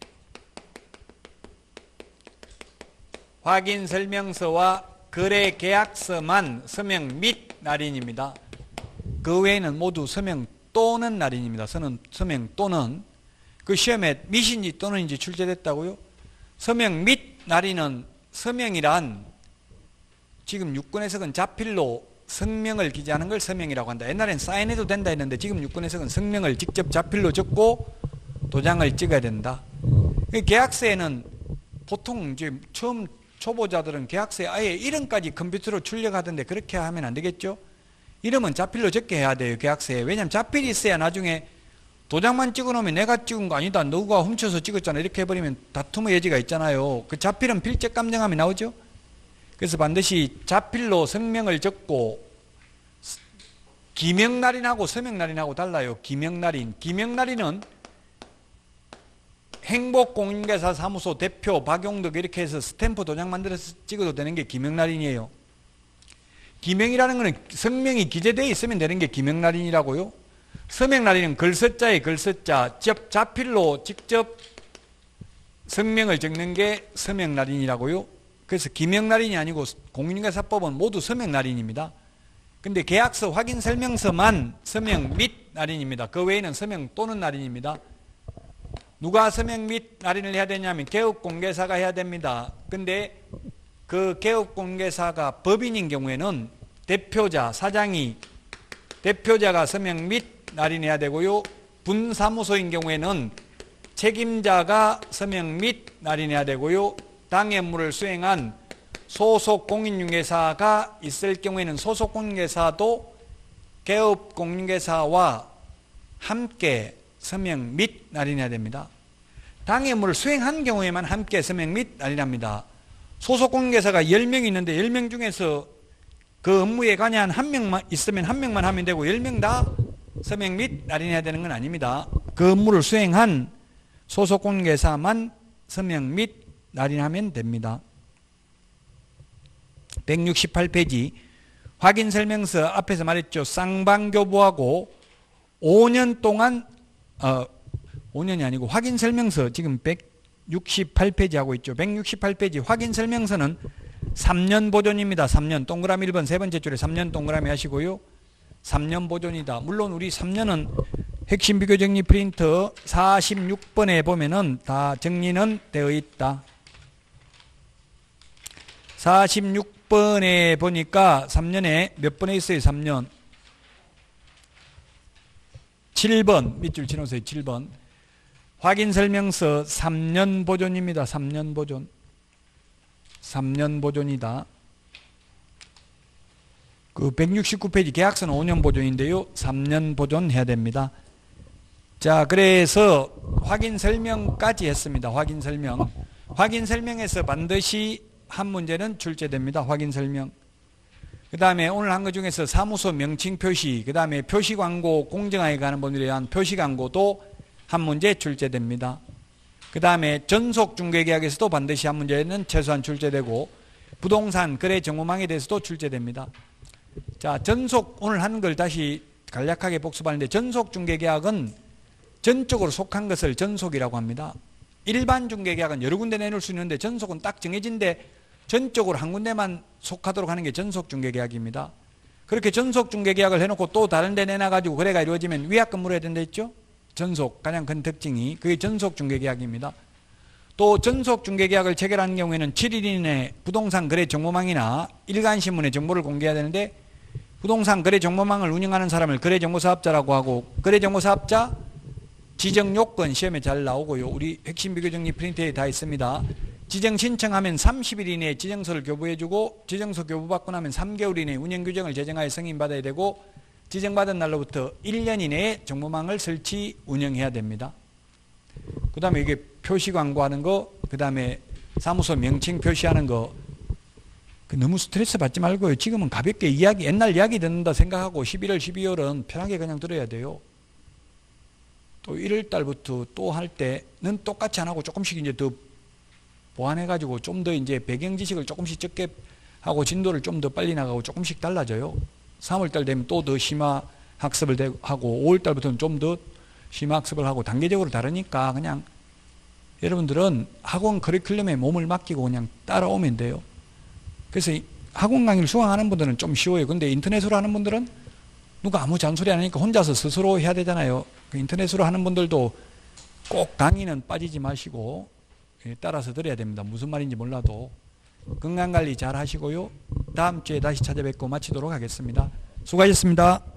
A: 확인 설명서와 거래 계약서만 서명 및 날인입니다. 그 외에는 모두 서명 또는 날인입니다. 서는 서명 또는 그 시험에 밋인지 또는인지 출제됐다고요? 서명 및 날인은 서명이란 지금 육군 해석은 자필로 성명을 기재하는 걸 서명이라고 한다. 옛날엔 사인해도 된다 했는데 지금 육군 해석은 성명을 직접 자필로 적고 도장을 찍어야 된다. 계약서에는 보통 이제 처음 초보자들은 계약서에 아예 이름까지 컴퓨터로 출력하던데 그렇게 하면 안 되겠죠? 이름은 자필로 적게 해야 돼요. 계약서에. 왜냐하면 자필이 있어야 나중에 도장만 찍어놓으면 내가 찍은 거 아니다. 너가 훔쳐서 찍었잖아. 이렇게 해버리면 다툼의 여지가 있잖아요. 그 자필은 필적 감정함이 나오죠? 그래서 반드시 자필로 성명을 적고 기명날인하고 서명날인하고 달라요. 기명날인. 기명날인은 행복공인중개사 사무소 대표 박용덕 이렇게 해서 스탬프 도장 만들어서 찍어도 되는 게 기명날인이에요. 기명이라는 것은 성명이 기재되어 있으면 되는 게 기명날인이라고요. 서명날인은 글서자에 글서자, 자필로 직접 성명을 적는 게 서명날인이라고요. 그래서 기명날인이 아니고 공인중개사법은 모두 서명날인입니다. 근데 계약서 확인 설명서만 서명 및 날인입니다. 그 외에는 서명 또는 날인입니다. 누가 서명 및 날인을 해야 되냐면 개업공개사가 해야 됩니다. 근데 그 개업공개사가 법인인 경우에는 대표자, 사장이 대표자가 서명 및 날인해야 되고요. 분사무소인 경우에는 책임자가 서명 및 날인해야 되고요. 당해 업무를 수행한 소속 공인중개사가 있을 경우에는 소속 공인중개사도 개업 공인중개사와 함께 서명 및 날인해야 됩니다. 당해 업무를 수행한 경우에만 함께 서명 및 날인합니다. 소속 공인중개사가 열 명이 있는데 열 명 중에서 그 업무에 관여한 한 명만 있으면 한 명만 하면 되고 열 명 다 서명 및 날인해야 되는 건 아닙니다. 그 업무를 수행한 소속 공인중개사만 서명 및 날인하면 됩니다. 백육십팔 페이지 확인설명서 앞에서 말했죠. 쌍방교부하고 오 년 동안 어, 오 년이 아니고 확인설명서 지금 백육십팔 페이지 하고 있죠. 백육십팔 페이지 확인설명서는 삼 년 보존입니다. 삼 년 동그라미 일 번 세 번째 줄에 삼 년 동그라미 하시고요. 삼 년 보존이다. 물론 우리 삼 년은 핵심 비교 정리 프린터 사십육 번에 보면은 다 정리는 되어 있다. 사십육 번에 보니까 삼 년에 몇 번에 있어요? 삼 년. 칠 번. 밑줄 치놓으세요. 칠 번. 확인설명서 삼 년 보존입니다. 삼 년 보존. 삼 년 보존이다. 그 백육십구 페이지 계약서는 오 년 보존인데요. 삼 년 보존해야 됩니다. 자, 그래서 확인설명까지 했습니다. 확인설명. 확인설명에서 반드시 한 문제는 출제됩니다. 확인설명. 그 다음에 오늘 한 것 중에서 사무소 명칭 표시, 그 다음에 표시광고 공정하게 가는 분들에 대한 표시광고도 한 문제 출제됩니다. 그 다음에 전속중개계약에서도 반드시 한 문제는 최소한 출제되고 부동산 거래 정보망에 대해서도 출제됩니다. 자, 전속 오늘 한 걸 다시 간략하게 복습하는데 전속중개계약은 전적으로 속한 것을 전속이라고 합니다. 일반 중개계약은 여러 군데 내놓을 수 있는데 전속은 딱 정해진데 전적으로 한 군데만 속하도록 하는 게 전속중개계약입니다. 그렇게 전속중개계약을 해놓고 또 다른 데 내놔가지고 거래가 이루어지면 위약금 물어야 된다 했죠? 전속, 가장 큰 특징이 그게 전속중개계약입니다. 또 전속중개계약을 체결하는 경우에는 칠 일 이내에 부동산 거래 정보망이나 일간신문에 정보를 공개해야 되는데 부동산 거래 정보망을 운영하는 사람을 거래정보사업자라고 하고 거래정보사업자 지정요건 시험에 잘 나오고요. 우리 핵심 비교정리 프린트에 다 있습니다. 지정 신청하면 삼십 일 이내에 지정서를 교부해주고 지정서 교부받고 나면 삼 개월 이내에 운영규정을 제정하여 승인받아야 되고 지정받은 날로부터 일 년 이내에 정보망을 설치 운영해야 됩니다. 그 다음에 이게 표시 광고하는 거, 그 다음에 사무소 명칭 표시하는 거, 그 너무 스트레스 받지 말고요. 지금은 가볍게 이야기, 옛날 이야기 듣는다 생각하고 십일월, 십이월은 편하게 그냥 들어야 돼요. 또 일월 달부터 또 할 때는 똑같이 안 하고 조금씩 이제 더 보완해가지고 좀 더 이제 배경 지식을 조금씩 적게 하고 진도를 좀 더 빨리 나가고 조금씩 달라져요. 삼월 달 되면 또 더 심화 학습을 하고 오월 달부터는 좀 더 심화 학습을 하고 단계적으로 다르니까 그냥 여러분들은 학원 커리큘럼에 몸을 맡기고 그냥 따라오면 돼요. 그래서 학원 강의를 수강하는 분들은 좀 쉬워요. 근데 인터넷으로 하는 분들은 누가 아무 잔소리 안 하니까 혼자서 스스로 해야 되잖아요. 그 인터넷으로 하는 분들도 꼭 강의는 빠지지 마시고 따라서 들어야 됩니다. 무슨 말인지 몰라도. 건강관리 잘 하시고요. 다음 주에 다시 찾아뵙고 마치도록 하겠습니다. 수고하셨습니다.